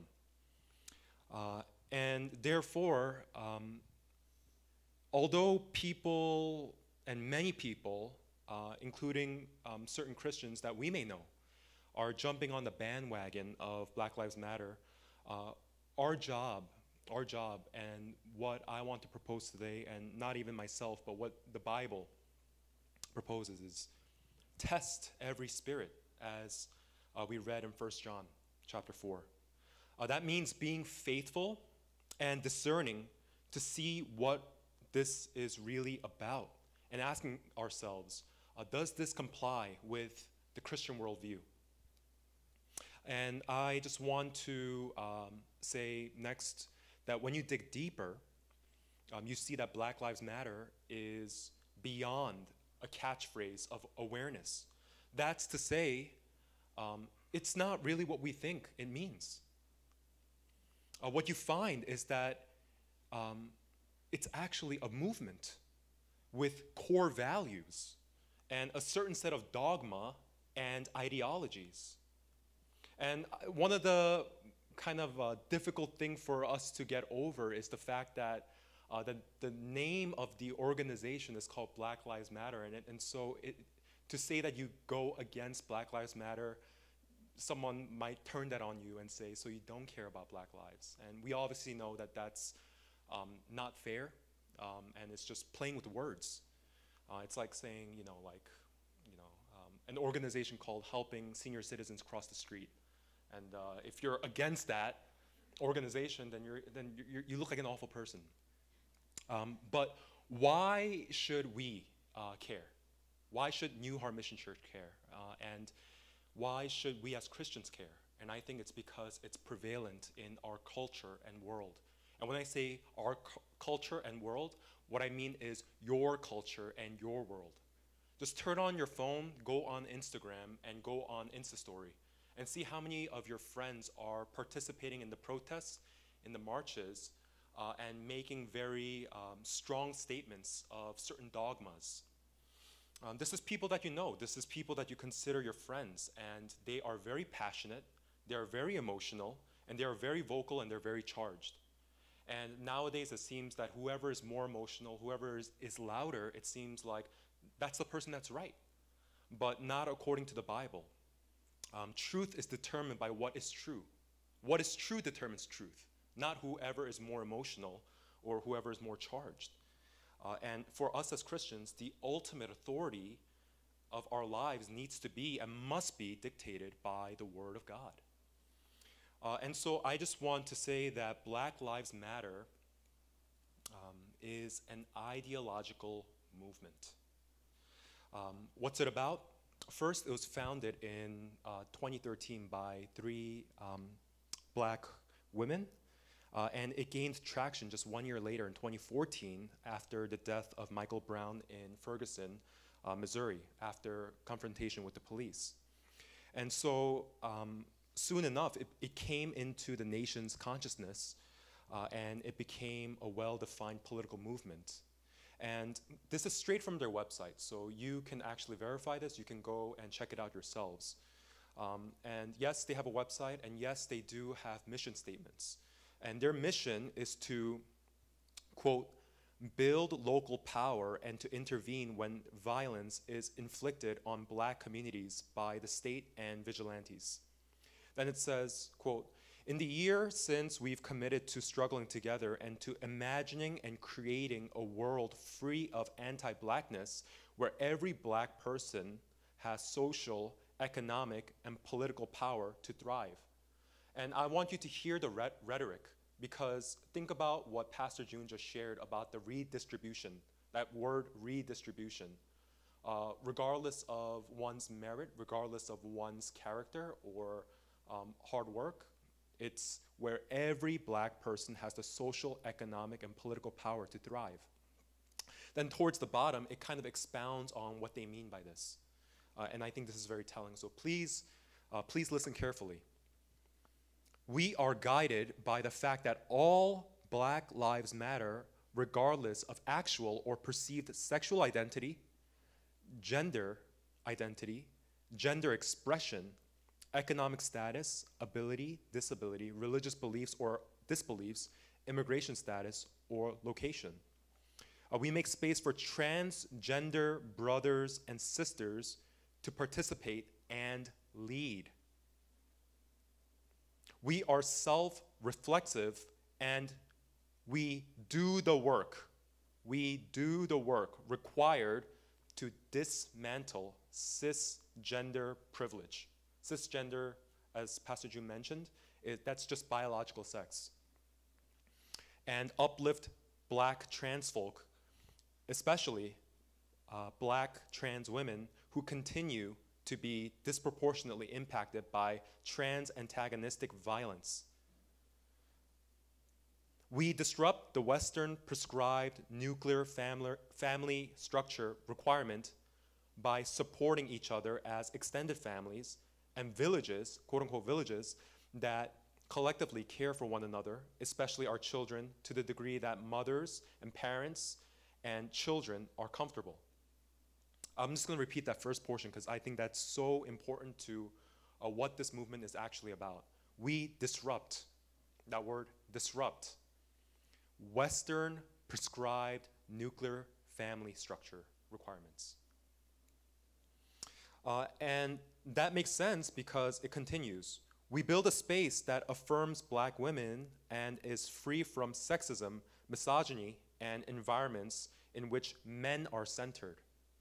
And therefore, although people, and many people, including certain Christians that we may know, are jumping on the bandwagon of Black Lives Matter, our job, and what I want to propose today, and not even myself, but what the Bible proposes, is test every spirit, as we read in 1 John chapter 4. That means being faithful and discerning to see what this is really about, and asking ourselves, does this comply with the Christian worldview? And I just want to say next that when you dig deeper, you see that Black Lives Matter is beyond a catchphrase of awareness. That's to say, it's not really what we think it means. What you find is that it's actually a movement with core values and a certain set of dogma and ideologies. And one of the kind of difficult thing for us to get over is the fact that the name of the organization is called Black Lives Matter, and so to say that you go against Black Lives Matter, someone might turn that on you and say, so you don't care about Black lives. And we obviously know that that's not fair, and it's just playing with words. It's like saying, an organization called Helping Senior Citizens Cross the Street. And if you're against that organization, then you look like an awful person. But why should we care? Why should New Heart Mission Church care? And why should we as Christians care? And I think it's because it's prevalent in our culture and world. And when I say our culture and world, what I mean is your culture and your world. Just turn on your phone, go on Instagram, and go on Instastory, and see how many of your friends are participating in the protests, in the marches, and making very strong statements of certain dogmas. This is people that you know. This is people that you consider your friends, and they are very passionate, they are very emotional, and they are very vocal, and they're very charged. And nowadays it seems that whoever is more emotional, whoever is louder, it seems like that's the person that's right, but not according to the Bible. Truth is determined by what is true. What is true determines truth, not whoever is more emotional or whoever is more charged. And for us as Christians, the ultimate authority of our lives needs to be and must be dictated by the Word of God. And so I just want to say that Black Lives Matter is an ideological movement. What's it about? First, it was founded in 2013 by 3 black women, and it gained traction just 1 year later in 2014 after the death of Michael Brown in Ferguson, Missouri, after confrontation with the police. And so soon enough, it came into the nation's consciousness, and it became a well-defined political movement. And this is straight from their website, so you can actually verify this. You can go and check it out yourselves. And yes, they have a website, and yes, they do have mission statements. And their mission is to, quote, build local power and to intervene when violence is inflicted on black communities by the state and vigilantes. Then it says, quote, in the year since we've committed to struggling together and to imagining and creating a world free of anti-blackness, where every black person has social, economic, and political power to thrive. And I want you to hear the rhetoric, because think about what Pastor June just shared about the redistribution, that word redistribution. Regardless of one's merit, regardless of one's character or hard work, it's where every black person has the social, economic, and political power to thrive. Then towards the bottom, it kind of expounds on what they mean by this. And I think this is very telling, so please listen carefully. We are guided by the fact that all Black lives matter regardless of actual or perceived sexual identity, gender expression, economic status, ability, disability, religious beliefs or disbeliefs, immigration status, or location. We make space for transgender brothers and sisters to participate and lead. We are self-reflexive and we do the work. We do the work required to dismantle cisgender privilege. Cisgender, as Pastor June mentioned, that's just biological sex. And uplift black trans folk, especially black trans women who continue to be disproportionately impacted by trans antagonistic violence. We disrupt the Western prescribed nuclear family structure requirement by supporting each other as extended families and villages, quote unquote villages, that collectively care for one another, especially our children, to the degree that mothers and parents and children are comfortable. I'm just going to repeat that first portion because I think that's so important to what this movement is actually about. We disrupt, that word disrupt, Western prescribed nuclear family structure requirements. And that makes sense because it continues. We build a space that affirms black women and is free from sexism, misogyny, and environments in which men are centered.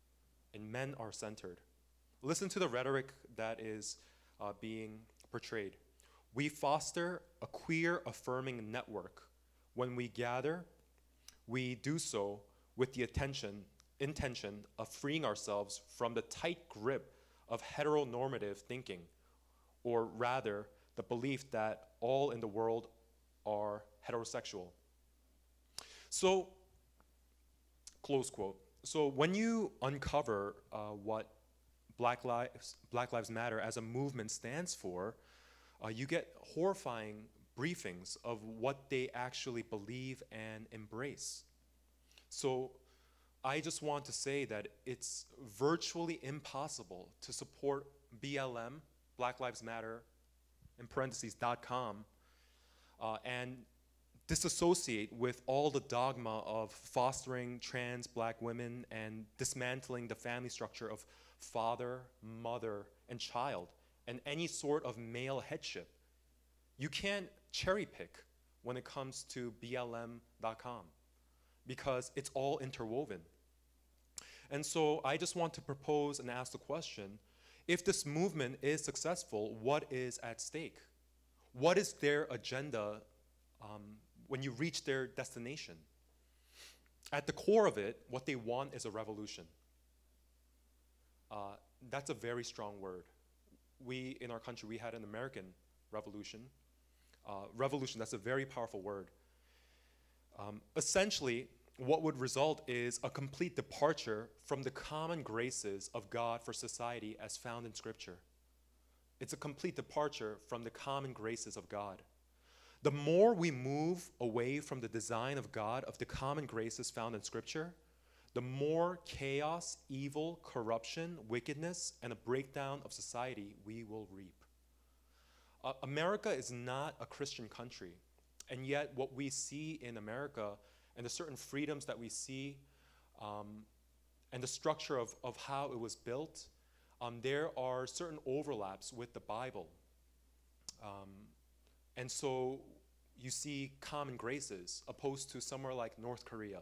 Listen to the rhetoric that is being portrayed. We foster a queer affirming network. When we gather, we do so with the intention of freeing ourselves from the tight grip of heteronormative thinking, or rather, the belief that all in the world are heterosexual. So, close quote. So when you uncover what Black Lives Matter as a movement stands for, you get horrifying briefings of what they actually believe and embrace. So I just want to say that it's virtually impossible to support BLM, Black Lives Matter, in parentheses, .com, and disassociate with all the dogma of fostering trans black women and dismantling the family structure of father, mother, and child, and any sort of male headship. You can't cherry pick when it comes to BLM.com because it's all interwoven. And so I just want to propose and ask the question, if this movement is successful, what is at stake? What is their agenda when you reach their destination? At the core of it, what they want is a revolution. That's a very strong word. We, in our country, we had an American revolution. Revolution, that's a very powerful word. Essentially, what would result is a complete departure from the common graces of God for society as found in Scripture. It's a complete departure from the common graces of God. The more we move away from the design of God, of the common graces found in Scripture, the more chaos, evil, corruption, wickedness, and a breakdown of society we will reap. America is not a Christian country, and yet what we see in America and the certain freedoms that we see and the structure of how it was built, there are certain overlaps with the Bible. And so you see common graces opposed to somewhere like North Korea.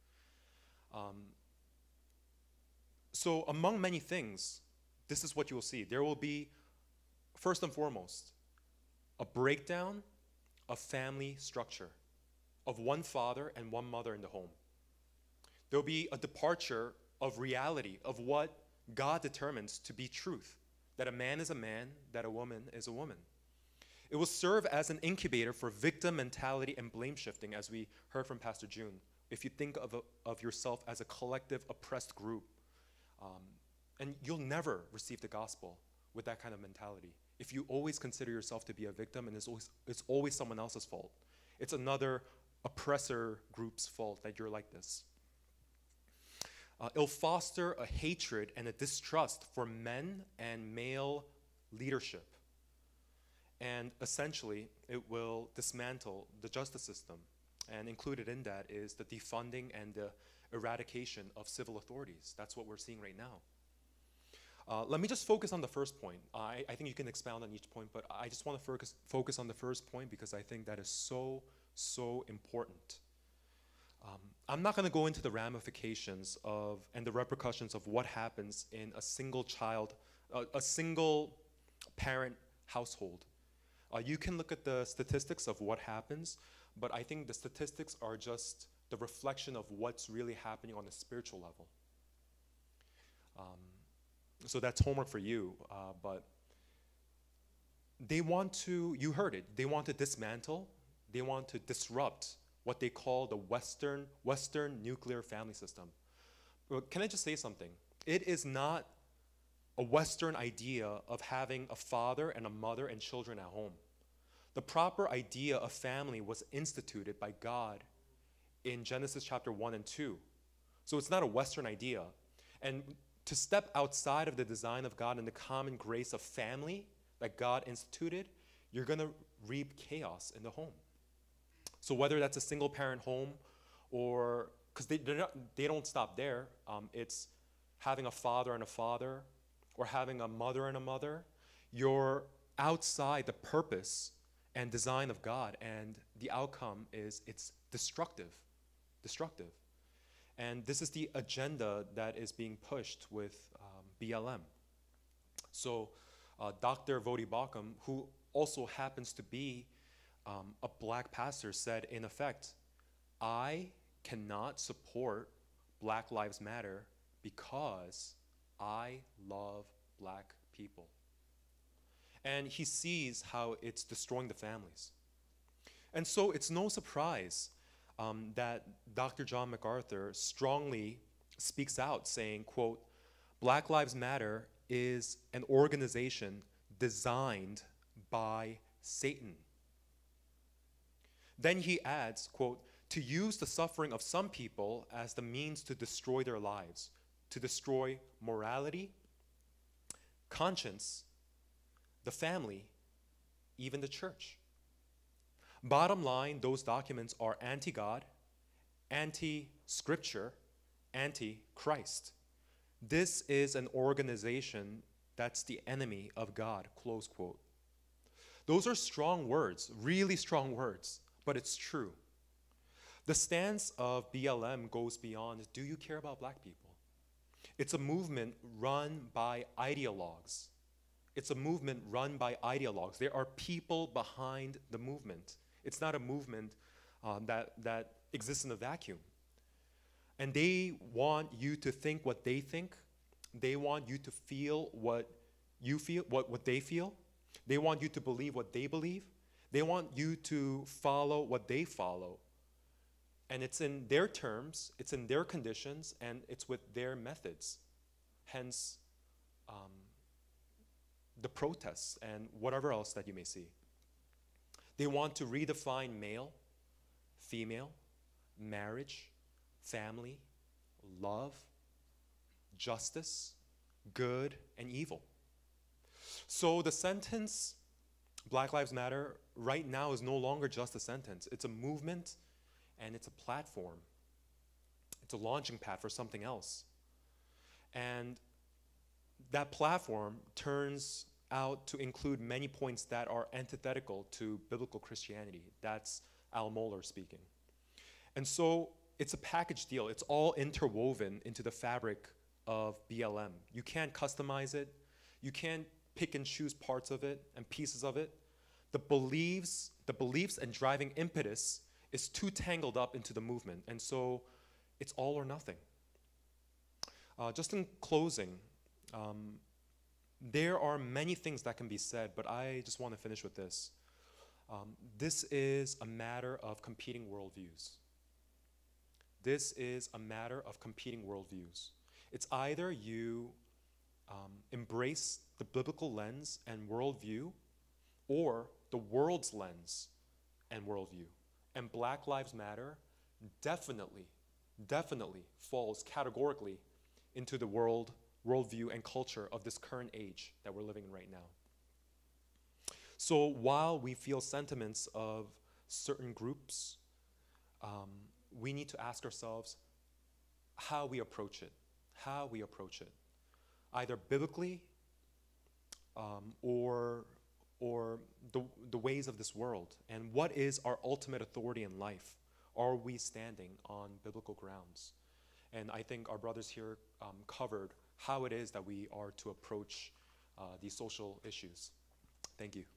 So among many things, this is what you will see. There will be, first and foremost, a breakdown of family structure, of one father and one mother in the home. There will be a departure of reality, of what God determines to be truth, that a man is a man, that a woman is a woman. It will serve as an incubator for victim mentality and blame shifting, as we heard from Pastor June. If you think of yourself as a collective oppressed group, and you'll never receive the gospel with that kind of mentality. If you always consider yourself to be a victim and it's always someone else's fault. It's another oppressor group's fault that you're like this. It'll foster a hatred and a distrust for men and male leadership. And essentially, it will dismantle the justice system. And included in that is the defunding and the eradication of civil authorities. That's what we're seeing right now. Let me just focus on the first point. I think you can expound on each point, but I just want to focus on the first point because I think that is so important. I'm not going to go into the ramifications of and the repercussions of what happens in a single child, a single parent household. You can look at the statistics of what happens, but I think the statistics are just the reflection of what's really happening on a spiritual level. So that's homework for you, but they want to, you heard it, they want to dismantle, they want to disrupt what they call the Western nuclear family system. But can I just say something? It is not a Western idea of having a father and a mother and children at home. The proper idea of family was instituted by God in Genesis chapter 1 and 2. So it's not a Western idea. And to step outside of the design of God and the common grace of family that God instituted, you're going to reap chaos in the home. So whether that's a single parent home or, because they don't stop there, it's having a father and a father or having a mother and a mother, you're outside the purpose and design of God, and the outcome is it's destructive. And this is the agenda that is being pushed with BLM. So Dr. Vodi Bakum, who also happens to be a black pastor, said, in effect, I cannot support Black Lives Matter because I love black people. And he sees how it's destroying the families. And so it's no surprise that Dr. John MacArthur strongly speaks out saying, quote, Black Lives Matter is an organization designed by Satan. Then he adds, quote, to use the suffering of some people as the means to destroy their lives, to destroy morality, conscience, the family, even the church. Bottom line, those documents are anti-God, anti-scripture, anti-Christ. This is an organization that's the enemy of God, close quote. Those are strong words, really strong words, but it's true. The stance of BLM goes beyond, do you care about black people? It's a movement run by ideologues. It's a movement run by ideologues. There are people behind the movement. It's not a movement that exists in a vacuum. And they want you to think what they think. They want you to feel what you feel, what they feel. They want you to believe what they believe. They want you to follow what they follow. And it's in their terms, it's in their conditions, and it's with their methods. Hence, the protests and whatever else that you may see. They want to redefine male, female, marriage, family, love, justice, good, and evil. So the sentence, Black Lives Matter, right now is no longer just a sentence. It's a movement and it's a platform. It's a launching pad for something else. And that platform turns out to include many points that are antithetical to biblical Christianity. That's Al Mohler speaking. And so it's a package deal. It's all interwoven into the fabric of BLM. You can't customize it. You can't pick and choose parts of it and pieces of it. The beliefs and driving impetus is too tangled up into the movement. And so it's all or nothing. Just in closing, there are many things that can be said, but I just want to finish with this. This is a matter of competing worldviews. This is a matter of competing worldviews. It's either you embrace the biblical lens and worldview, or the world's lens and worldview. And Black Lives Matter definitely falls categorically into the worldview and culture of this current age that we're living in right now. So while we feel sentiments of certain groups, we need to ask ourselves how we approach it. Either biblically or the ways of this world. And what is our ultimate authority in life? Are we standing on biblical grounds? And I think our brothers here covered how it is that we are to approach these social issues. Thank you.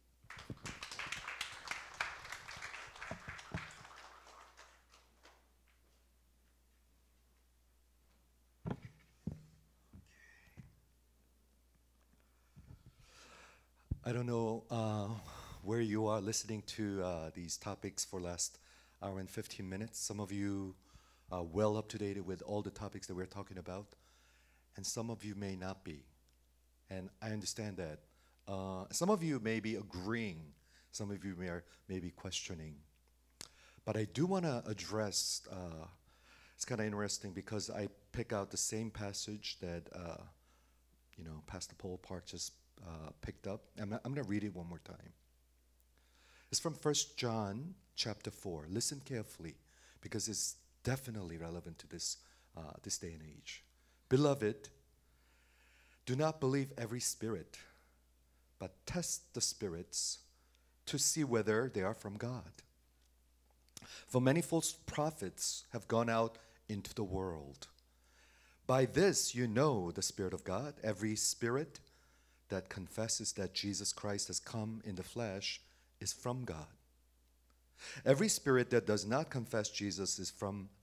I don't know where you are listening to these topics for last hour and 15 minutes. Some of you are well up to date with all the topics that we're talking about, and some of you may not be. And I understand that. Some of you may be agreeing, some of you may be questioning. But I do want to address, it's kind of interesting because I pick out the same passage that Pastor Paul Park just picked up. I'm going to read it one more time. It's from 1 John chapter 4. Listen carefully because it's definitely relevant to this day and age. Beloved, do not believe every spirit, but test the spirits to see whether they are from God. For many false prophets have gone out into the world. By this you know the Spirit of God. Every spirit that confesses that Jesus Christ has come in the flesh is from God. Every spirit that does not confess Jesus is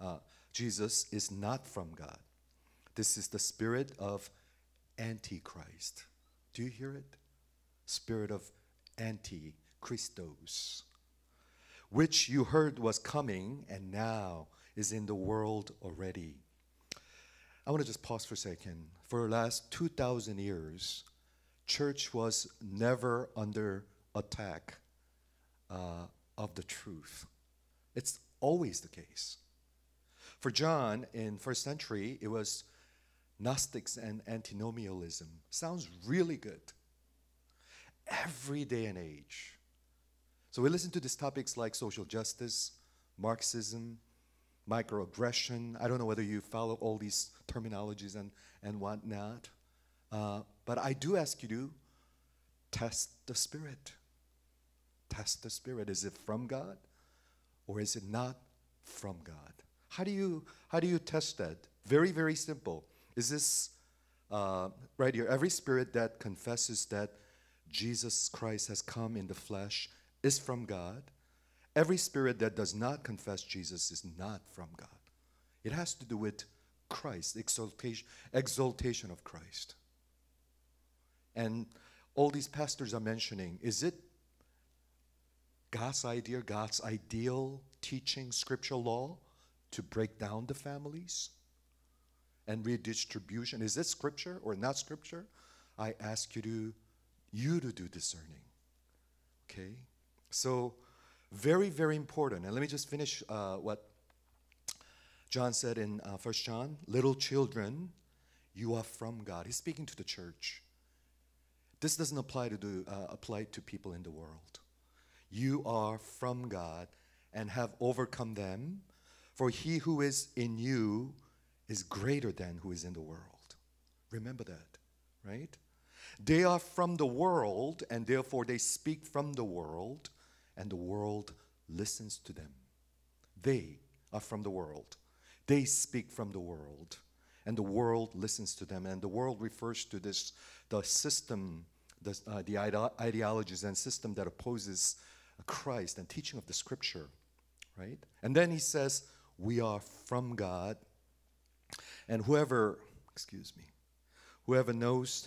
not from God. This is the spirit of Antichrist. Do you hear it? Spirit of Antichristos, which you heard was coming and now is in the world already. I want to just pause for a second. For the last 2,000 years, church was never under attack of the truth. It's always the case. For John in first century, it was Gnostics and antinomianism. Sounds really good. Every day and age. So we listen to these topics like social justice, Marxism, microaggression. I don't know whether you follow all these terminologies and whatnot. But I do ask you to test the spirit. Test the spirit. Is it from God or is it not from God? How do you test that? Very, very simple. Is this right here? Every spirit that confesses that Jesus Christ has come in the flesh is from God. Every spirit that does not confess Jesus is not from God. It has to do with Christ, exaltation of Christ. And all these pastors are mentioning, is it God's idea, God's ideal teaching, scriptural law to break down the families and redistribution? Is it scripture or not scripture? I ask you to do discerning. Okay? So very, very important. And let me just finish what John said in 1 John, little children, you are from God. He's speaking to the church. This doesn't apply to people in the world. You are from God and have overcome them, for he who is in you is greater than who is in the world. Remember that, right? They are from the world, and therefore they speak from the world, and the world listens to them. They are from the world. They speak from the world, and the world listens to them. And the world refers to the system, the ideologies and system that opposes Christ and teaching of the Scripture, right? And then he says, we are from God, and whoever knows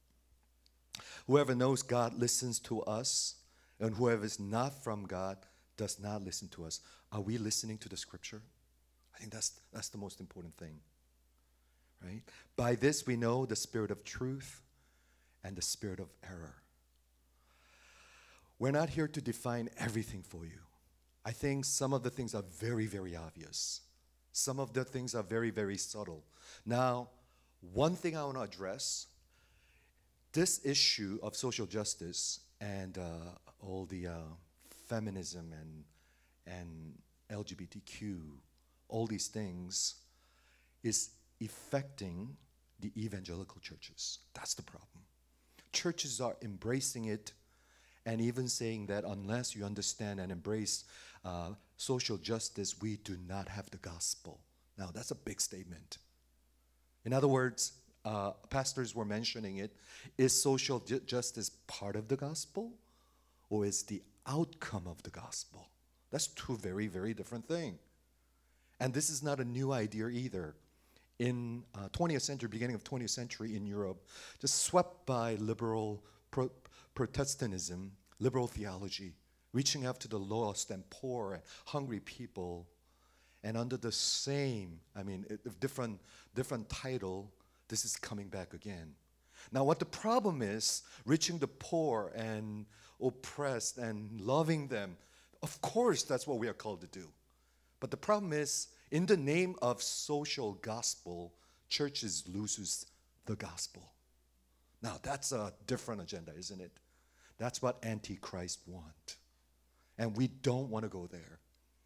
God listens to us, and whoever is not from God does not listen to us. Are we listening to the Scripture? I think that's the most important thing, right? By this we know the spirit of truth and the spirit of error. We're not here to define everything for you. I think some of the things are very, very obvious. Some of the things are very, very subtle. Now, one thing I want to address, this issue of social justice and all the feminism and LGBTQ, all these things, is affecting the evangelical churches. That's the problem. Churches are embracing it and even saying that unless you understand and embrace social justice, we do not have the gospel. Now, that's a big statement. In other words, pastors were mentioning it. Is social justice part of the gospel, or is the outcome of the gospel? That's two very, very different things. And this is not a new idea either. In 20th century, beginning of 20th century in Europe, just swept by liberal Protestantism, liberal theology, reaching out to the lost and poor and hungry people, and under the same, different title, this is coming back again. Now, what the problem is, reaching the poor and oppressed and loving them, of course, that's what we are called to do. But the problem is, in the name of social gospel, churches loses the gospel. Now, that's a different agenda, isn't it? That's what Antichrist want. And we don't want to go there.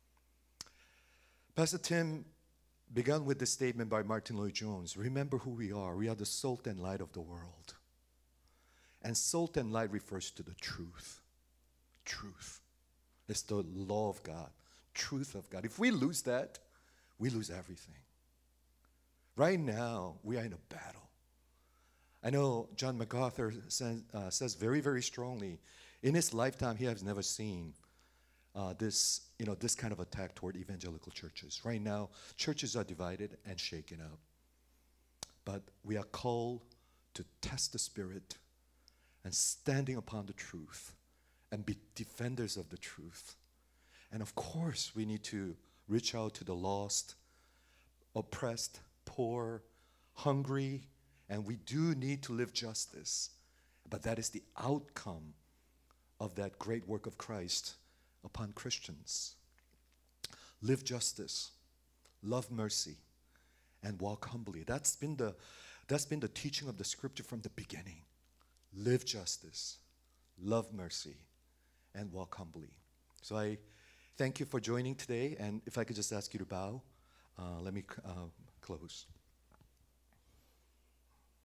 Pastor Tim began with this statement by Martin Lloyd-Jones. Remember who we are. We are the salt and light of the world. And salt and light refers to the truth. Truth. It's the law of God. Truth of God. If we lose that, we lose everything. Right now, we are in a battle. I know John MacArthur says very, very strongly, in his lifetime, he has never seen this kind of attack toward evangelical churches. Right now, churches are divided and shaken up. But we are called to test the Spirit and standing upon the truth and be defenders of the truth. And of course, we need to reach out to the lost, oppressed, poor, hungry, and we do need to live justice. But that is the outcome of that great work of Christ upon Christians. Live justice, love mercy, and walk humbly. That's been the teaching of the Scripture from the beginning. Live justice, love mercy, and walk humbly. So I thank you for joining today, and if I could just ask you to bow, let me close.